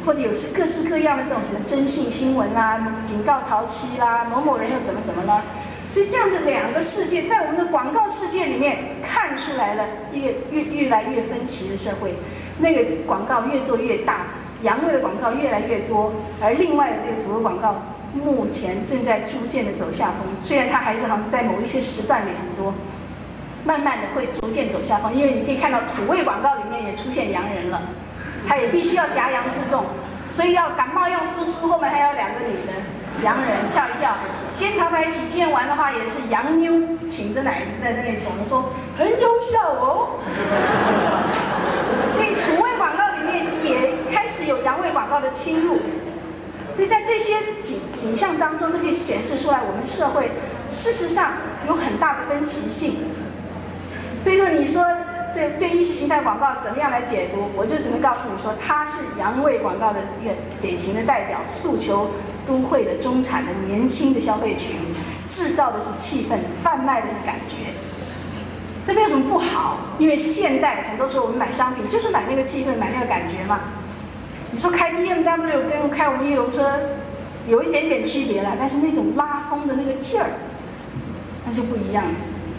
或者有各式各样的这种什么征信新闻啦、警告淘妻啦、某某人又怎么了。所以这样的两个世界，在我们的广告世界里面看出来了越来越分歧的社会。那个广告越做越大，洋味的广告越来越多，而另外的这个土味广告目前正在逐渐的走下风。虽然它还是好像在某一些时段里很多，慢慢的会逐渐走下风。因为你可以看到土味广告里面也出现洋人了，它也必须要夹洋自重，所以要感冒药叔叔后面还有2个女的洋人跳一跳。仙桃牌起见完的话，也是洋妞挺着奶子在那里走的，说很有效哦。所以土味广告里面也开始有洋味广告的侵入。所以在这些景象当中，就可以显示出来我们社会事实上有很大的分歧性。所以说，你说这对意识形态广告怎么样来解读，我就只能告诉你说，它是洋味广告的一个典型的代表，诉求都会的中产的年轻的消费群，制造的是气氛，贩卖的是感觉。这没有什么不好，因为现代很多时候我们买商品就是买那个气氛，买那个感觉嘛。你说开 BMW 跟开我们1楼车有一点点区别了，但是那种拉风的那个劲儿，那就不一样了。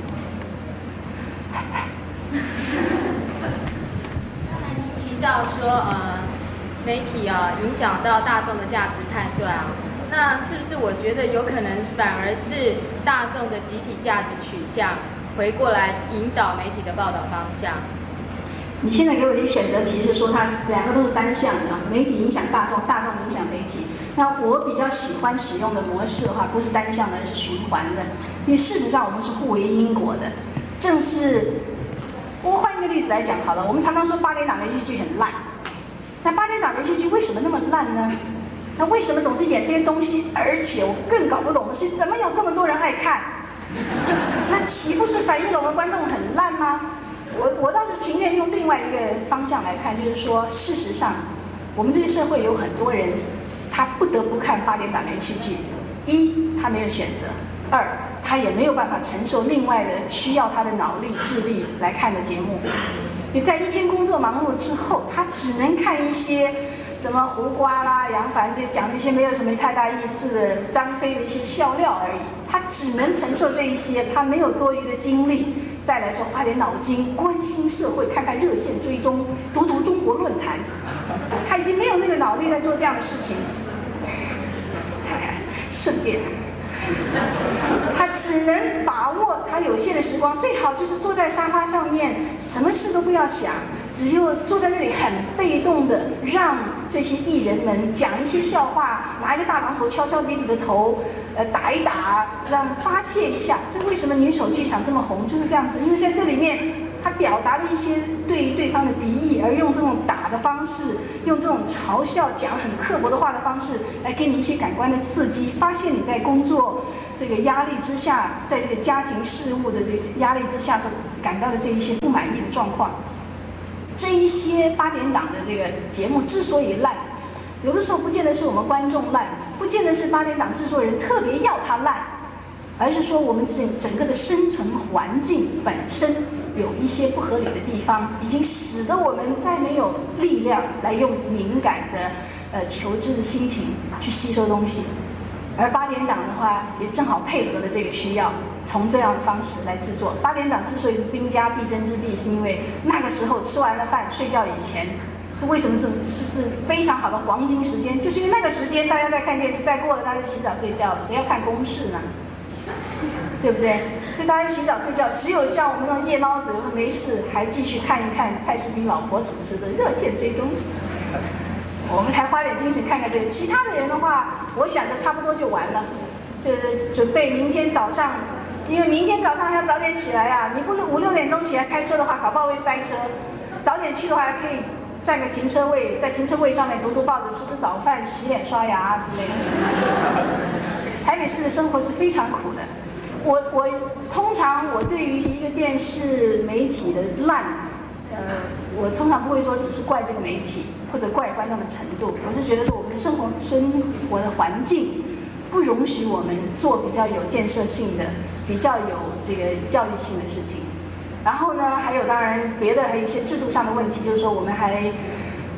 刚才您提到说，媒体影响到大众的价值判断啊，那是不是我觉得有可能反而是大众的集体价值取向回过来引导媒体的报道方向？ 你现在给我的一个选择题是说它两个都是单向的，媒体影响大众，大众影响媒体。那我比较喜欢使用的模式的话，不是单向的，而是循环的。因为事实上我们是互为因果的。正是我换一个例子来讲好了，我们常常说8点档连续剧很烂，那8点档连续剧为什么那么烂呢？那为什么总是演这些东西？而且我更搞不懂的是，怎么有这么多人爱看？那岂不是反映了我们观众很烂吗？我倒是情愿用另外一个方向来看，就是说，事实上，我们这个社会有很多人，他不得不看8点档连续剧。一，他没有选择；二，他也没有办法承受另外的需要他的脑力、智力来看的节目。你在一天工作忙碌之后，他只能看一些什么胡瓜啦、杨凡这些讲那些没有什么太大意思的张飞的一些笑料而已。他只能承受这一些，他没有多余的精力。再来说，花点脑筋，关心社会，看看热线追踪，读读中国论坛，他已经没有那个脑力来做这样的事情。看看顺便，他只能把握他有限的时光，最好就是坐在沙发上面，什么事都不要想，只有坐在那里很被动的让这些艺人们讲一些笑话，拿一个大榔头敲敲彼此的头，打一打，让发泄一下。这为什么女手剧场这么红？就是这样子，因为在这里面，他表达了一些对对方的敌意，而用这种打的方式，用这种嘲笑、讲很刻薄的话的方式，来给你一些感官的刺激，发现你在工作这个压力之下，在这个家庭事务的这个压力之下所感到的这一些不满意的状况。这一些8点档的这个节目之所以烂，有的时候不见得是我们观众烂，不见得是8点档制作人特别要它烂，而是说我们整个的生存环境本身有一些不合理的地方，已经使得我们再没有力量来用敏感的求知的心情去吸收东西。而8点档的话，也正好配合了这个需要，从这样的方式来制作。8点档之所以是兵家必争之地，是因为那个时候吃完了饭睡觉以前，这为什么是非常好的黄金时间？就是因为那个时间大家在看电视，再过了大家就洗澡睡觉了，谁要看公视呢？对不对？所以大家洗澡睡觉，只有像我们这种夜猫子没事还继续看一看蔡世斌老婆主持的热线追踪。我们才花点精神看看这个，其他的人的话，我想着差不多就完了，就是准备明天早上，因为明天早上要早点起来啊，你不5、6点钟起来开车的话，搞不好会塞车。早点去的话，还可以占个停车位，在停车位上面读读报纸、吃吃早饭、洗脸刷牙之类的。台北市的生活是非常苦的。我通常对于一个电视媒体的烂，我通常不会说只是怪这个媒体或者怪观众的程度，我是觉得说我们的生活的环境不容许我们做比较有建设性的、比较有这个教育性的事情。然后呢，还有当然别的还有一些制度上的问题，就是说我们还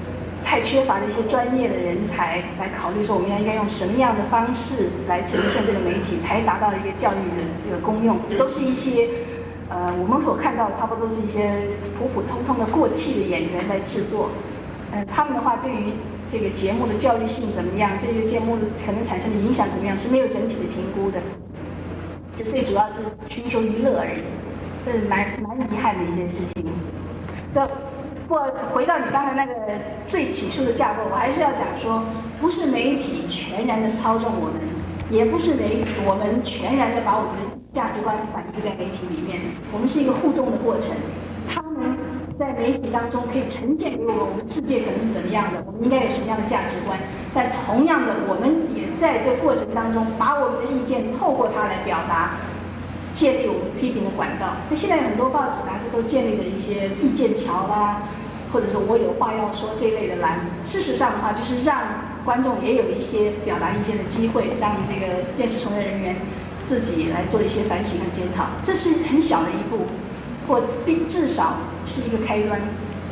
太缺乏了一些专业的人才来考虑说我们应该用什么样的方式来呈现这个媒体，才达到一个教育的这个功用，都是一些我们所看到差不多都是一些普普通通的过气的演员来制作。他们的话对于这个节目的教育性怎么样，对这个节目可能产生的影响怎么样是没有整体的评估的，这最主要是寻求娱乐而已，这是蛮遗憾的一件事情。不过回到你刚才那个最起初的架构，我还是要讲说，不是媒体全然的操纵我们，也不是我们全然的把我们的价值观反映在媒体里面，我们是一个互动的过程。他们在媒体当中可以呈现给我们世界可能是怎么样的，我们应该有什么样的价值观，但同样的，我们也在这个过程当中把我们的意见透过它来表达，建立我们批评的管道。那现在有很多报纸杂志都建立了一些意见桥啦，或者是我有话要说这一类的栏。事实上的话，就是让观众也有一些表达意见的机会，让这个电视从业人员自己来做一些反省和检讨，这是很小的一步，或至少是一个开端。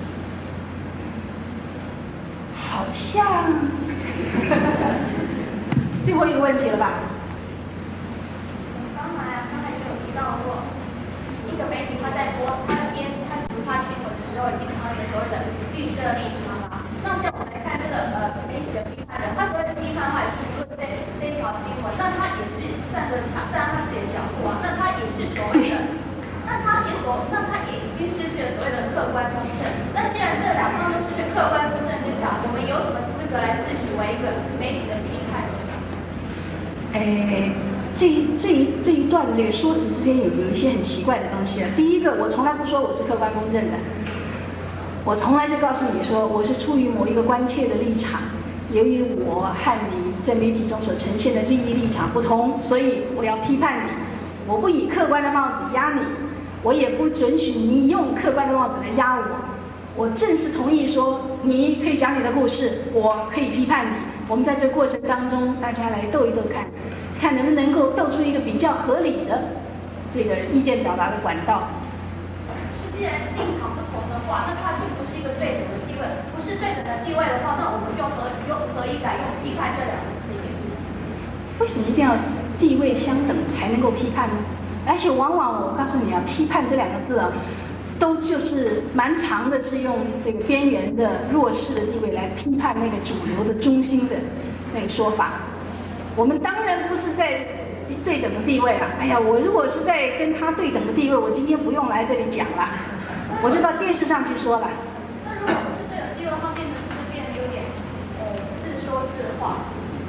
好像最后一个问题了吧？ 刚才就有提到过，一个媒体他在播他直发新闻的时候，已经他的所谓的预设立场了。那像我们来看这个媒体的批判人，他所谓的批判的话，也是说这条新闻，那他也是站他自己的角度啊，那他也是所谓的，那他也已经失去了所谓的客观公正。那既然这两方都失去客观公正之下，我们有什么资格来自诩为一个媒体的批判人？ 这一段这个说辞之间有一些很奇怪的东西啊。第一个，我从来不说我是客观公正的，我从来就告诉你说我是出于某一个关切的立场，由于我和你在媒体中所呈现的利益立场不同，所以我要批判你。我不以客观的帽子压你，我也不准许你用客观的帽子来压我。我正是同意说你可以讲你的故事，我可以批判你。我们在这个过程当中，大家来斗一斗看能不能够斗出一个比较合理的这个意见表达的管道。 既然立场不同的话，那它就不是一个对等的地位，不是对等的地位的话，那我们就何以改用批判这两个字眼？ 为什么一定要地位相等才能够批判呢？而且往往我告诉你啊，批判这两个字啊，都就是蛮长的，是用这个边缘的弱势的地位来批判那个主流的中心的那个说法。我们当然不是在对等的地位啊！哎呀，我如果是在跟他对等的地位，我今天不用来这里讲了，我就到电视上去说了。 那如果不是对等地位的话，变得有点自说自话。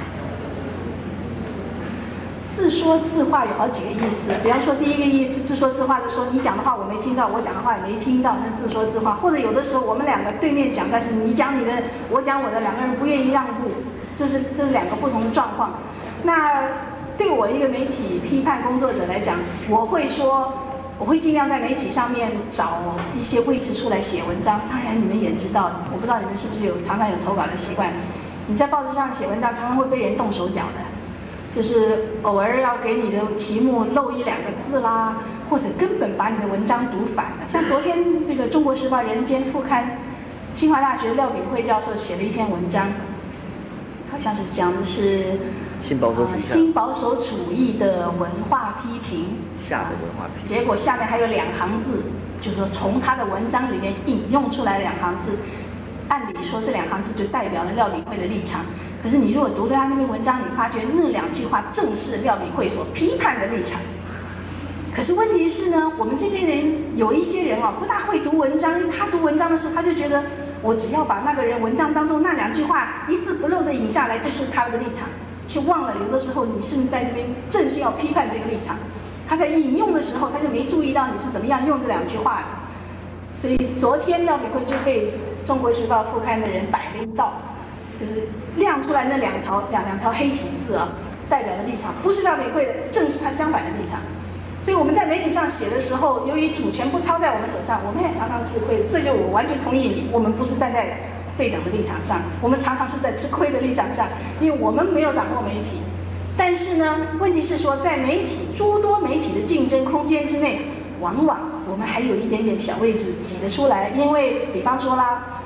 自说自话有好几个意思，比方说第一个意思，自说自话就说你讲的话我没听到，我讲的话也没听到，那自说自话。或者有的时候我们两个对面讲，但是你讲你的，我讲我的，两个人不愿意让步，这是两个不同的状况。那对我一个媒体批判工作者来讲，我会尽量在媒体上面找一些位置出来写文章。当然你们也知道，我不知道你们是不是常常有投稿的习惯。你在报纸上写文章，常常会被人动手脚的，就是偶尔要给你的题目漏一两个字啦，或者根本把你的文章读反了。像昨天这个《中国时报》人间副刊，清华大学廖炳辉教授写了一篇文章，好像是讲的是新保守主义的文化批评下的文化批评， 结果下面还有2行字，就是说从他的文章里面引用出来2行字，按理说这2行字就代表了廖炳辉的立场。可是你如果读到他那篇文章，你发觉那2句话正是廖炳辉所批判的立场。可是问题是呢，我们这边人有一些人不大会读文章，因为他读文章的时候，他就觉得我只要把那个人文章当中那2句话一字不漏的引下来，就是他的立场，却忘了有的时候你甚至在这边正是要批判这个立场。他在引用的时候，他就没注意到你是怎么样用这2句话的。所以昨天廖炳辉就被《中国时报》副刊的人摆了一道，就是亮出来那两条黑体字代表的立场不是廖炳辉的，正是他相反的立场。所以我们在媒体上写的时候，由于主权不操在我们手上，我们也常常吃亏。这就我完全同意你，我们不是站在对等的立场上，我们常常是在吃亏的立场上，因为我们没有掌握媒体。但是呢，问题是说，在诸多媒体的竞争空间之内，往往我们还有一点点小位置挤得出来。因为比方说啦，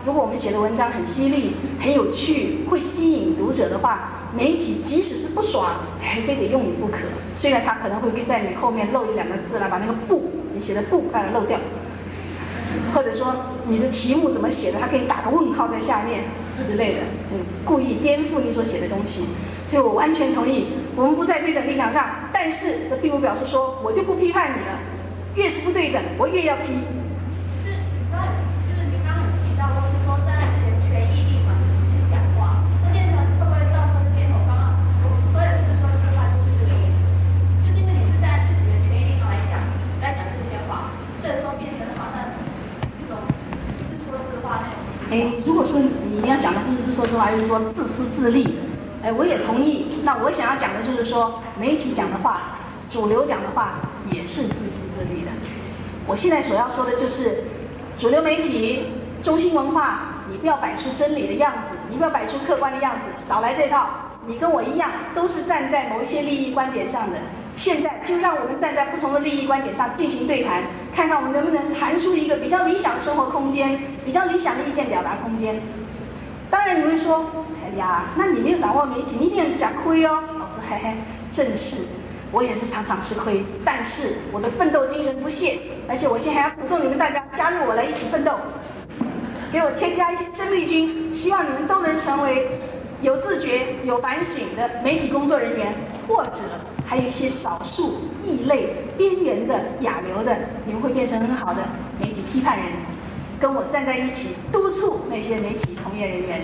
如果我们写的文章很犀利、很有趣，会吸引读者的话，媒体即使是不爽，还非得用你不可。虽然他可能会在你后面漏一两个字啦，把那个不你写的不漏掉，或者说你的题目怎么写的，他给你打个问号在下面之类的，就故意颠覆你所写的东西。所以我完全同意，我们不在对等立场上，但是这并不表示说我就不批判你了，越是不对等，我越要批。 就是您刚刚有提到，就是说站在自己的权益立场去讲话，那变成会不会到时候变成我刚刚所有自说自话就是这个意思？就是因为你是站在自己的权益立场来讲这些话，所以说变成好像一种自说自话那种情况。 如果说你要讲的不是自说自话，就是说自私自利，我也同意。那我想要讲的就是说，媒体讲的话，主流讲的话也是自私自利的。我现在所要说的就是，主流媒体、中心文化，你不要摆出真理的样子，你不要摆出客观的样子，少来这套。你跟我一样，都是站在某一些利益观点上的。现在就让我们站在不同的利益观点上进行对谈，看看我们能不能谈出一个比较理想的生活空间，比较理想的意见表达空间。当然你会说，哎呀，那你没有掌握媒体，你一定讲亏哦。我说嘿嘿，正是，我也是常常吃亏，但是我的奋斗精神不懈，而且我现在还要鼓动你们大家加入我来一起奋斗，给我添加一些生力军，希望你们都能成为有自觉、有反省的媒体工作人员，或者还有一些少数异类、边缘的、亚流的，你们会变成很好的媒体批判人，跟我站在一起，督促那些媒体从业人员。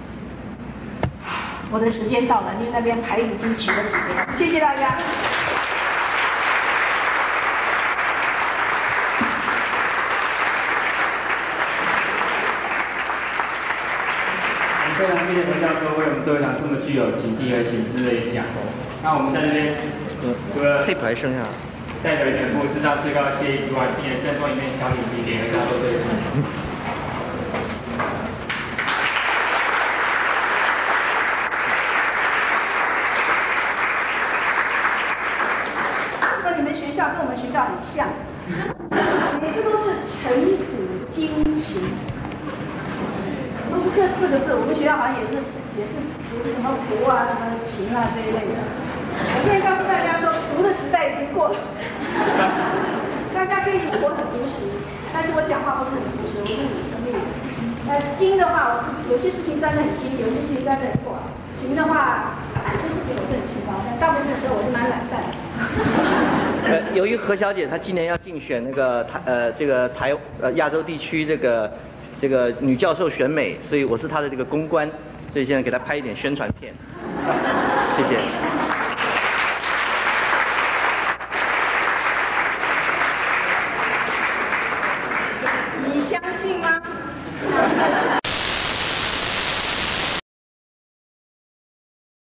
我的时间到了，因为那边牌子已经举了几个，谢谢大家。 非常谢谢何教授为我们做一场这么具有警惕和形式的演讲。那我们在这边除了代表全部致上最高的谢意之外，并且赠送一面小礼旗给何教授最亲。 为什么你们学校跟我们学校很像？每次都是陈古今琴。都是这4个字，我们学校好像也是读什么古啊、什么琴啊这一类的。我现在告诉大家说，读的时代已经过了，大家可以我很朴实，但是我讲话不是很朴实，我是很犀利。经的话，我是有些事情站得很精，有些事情站得很过；行的话，有些事情我是很勤劳，但大部分的时候我是蛮懒散的。 由于何小姐她今年要竞选那个亚洲地区这个女教授选美，所以我是她的这个公关，所以现在给她拍一点宣传片，谢谢。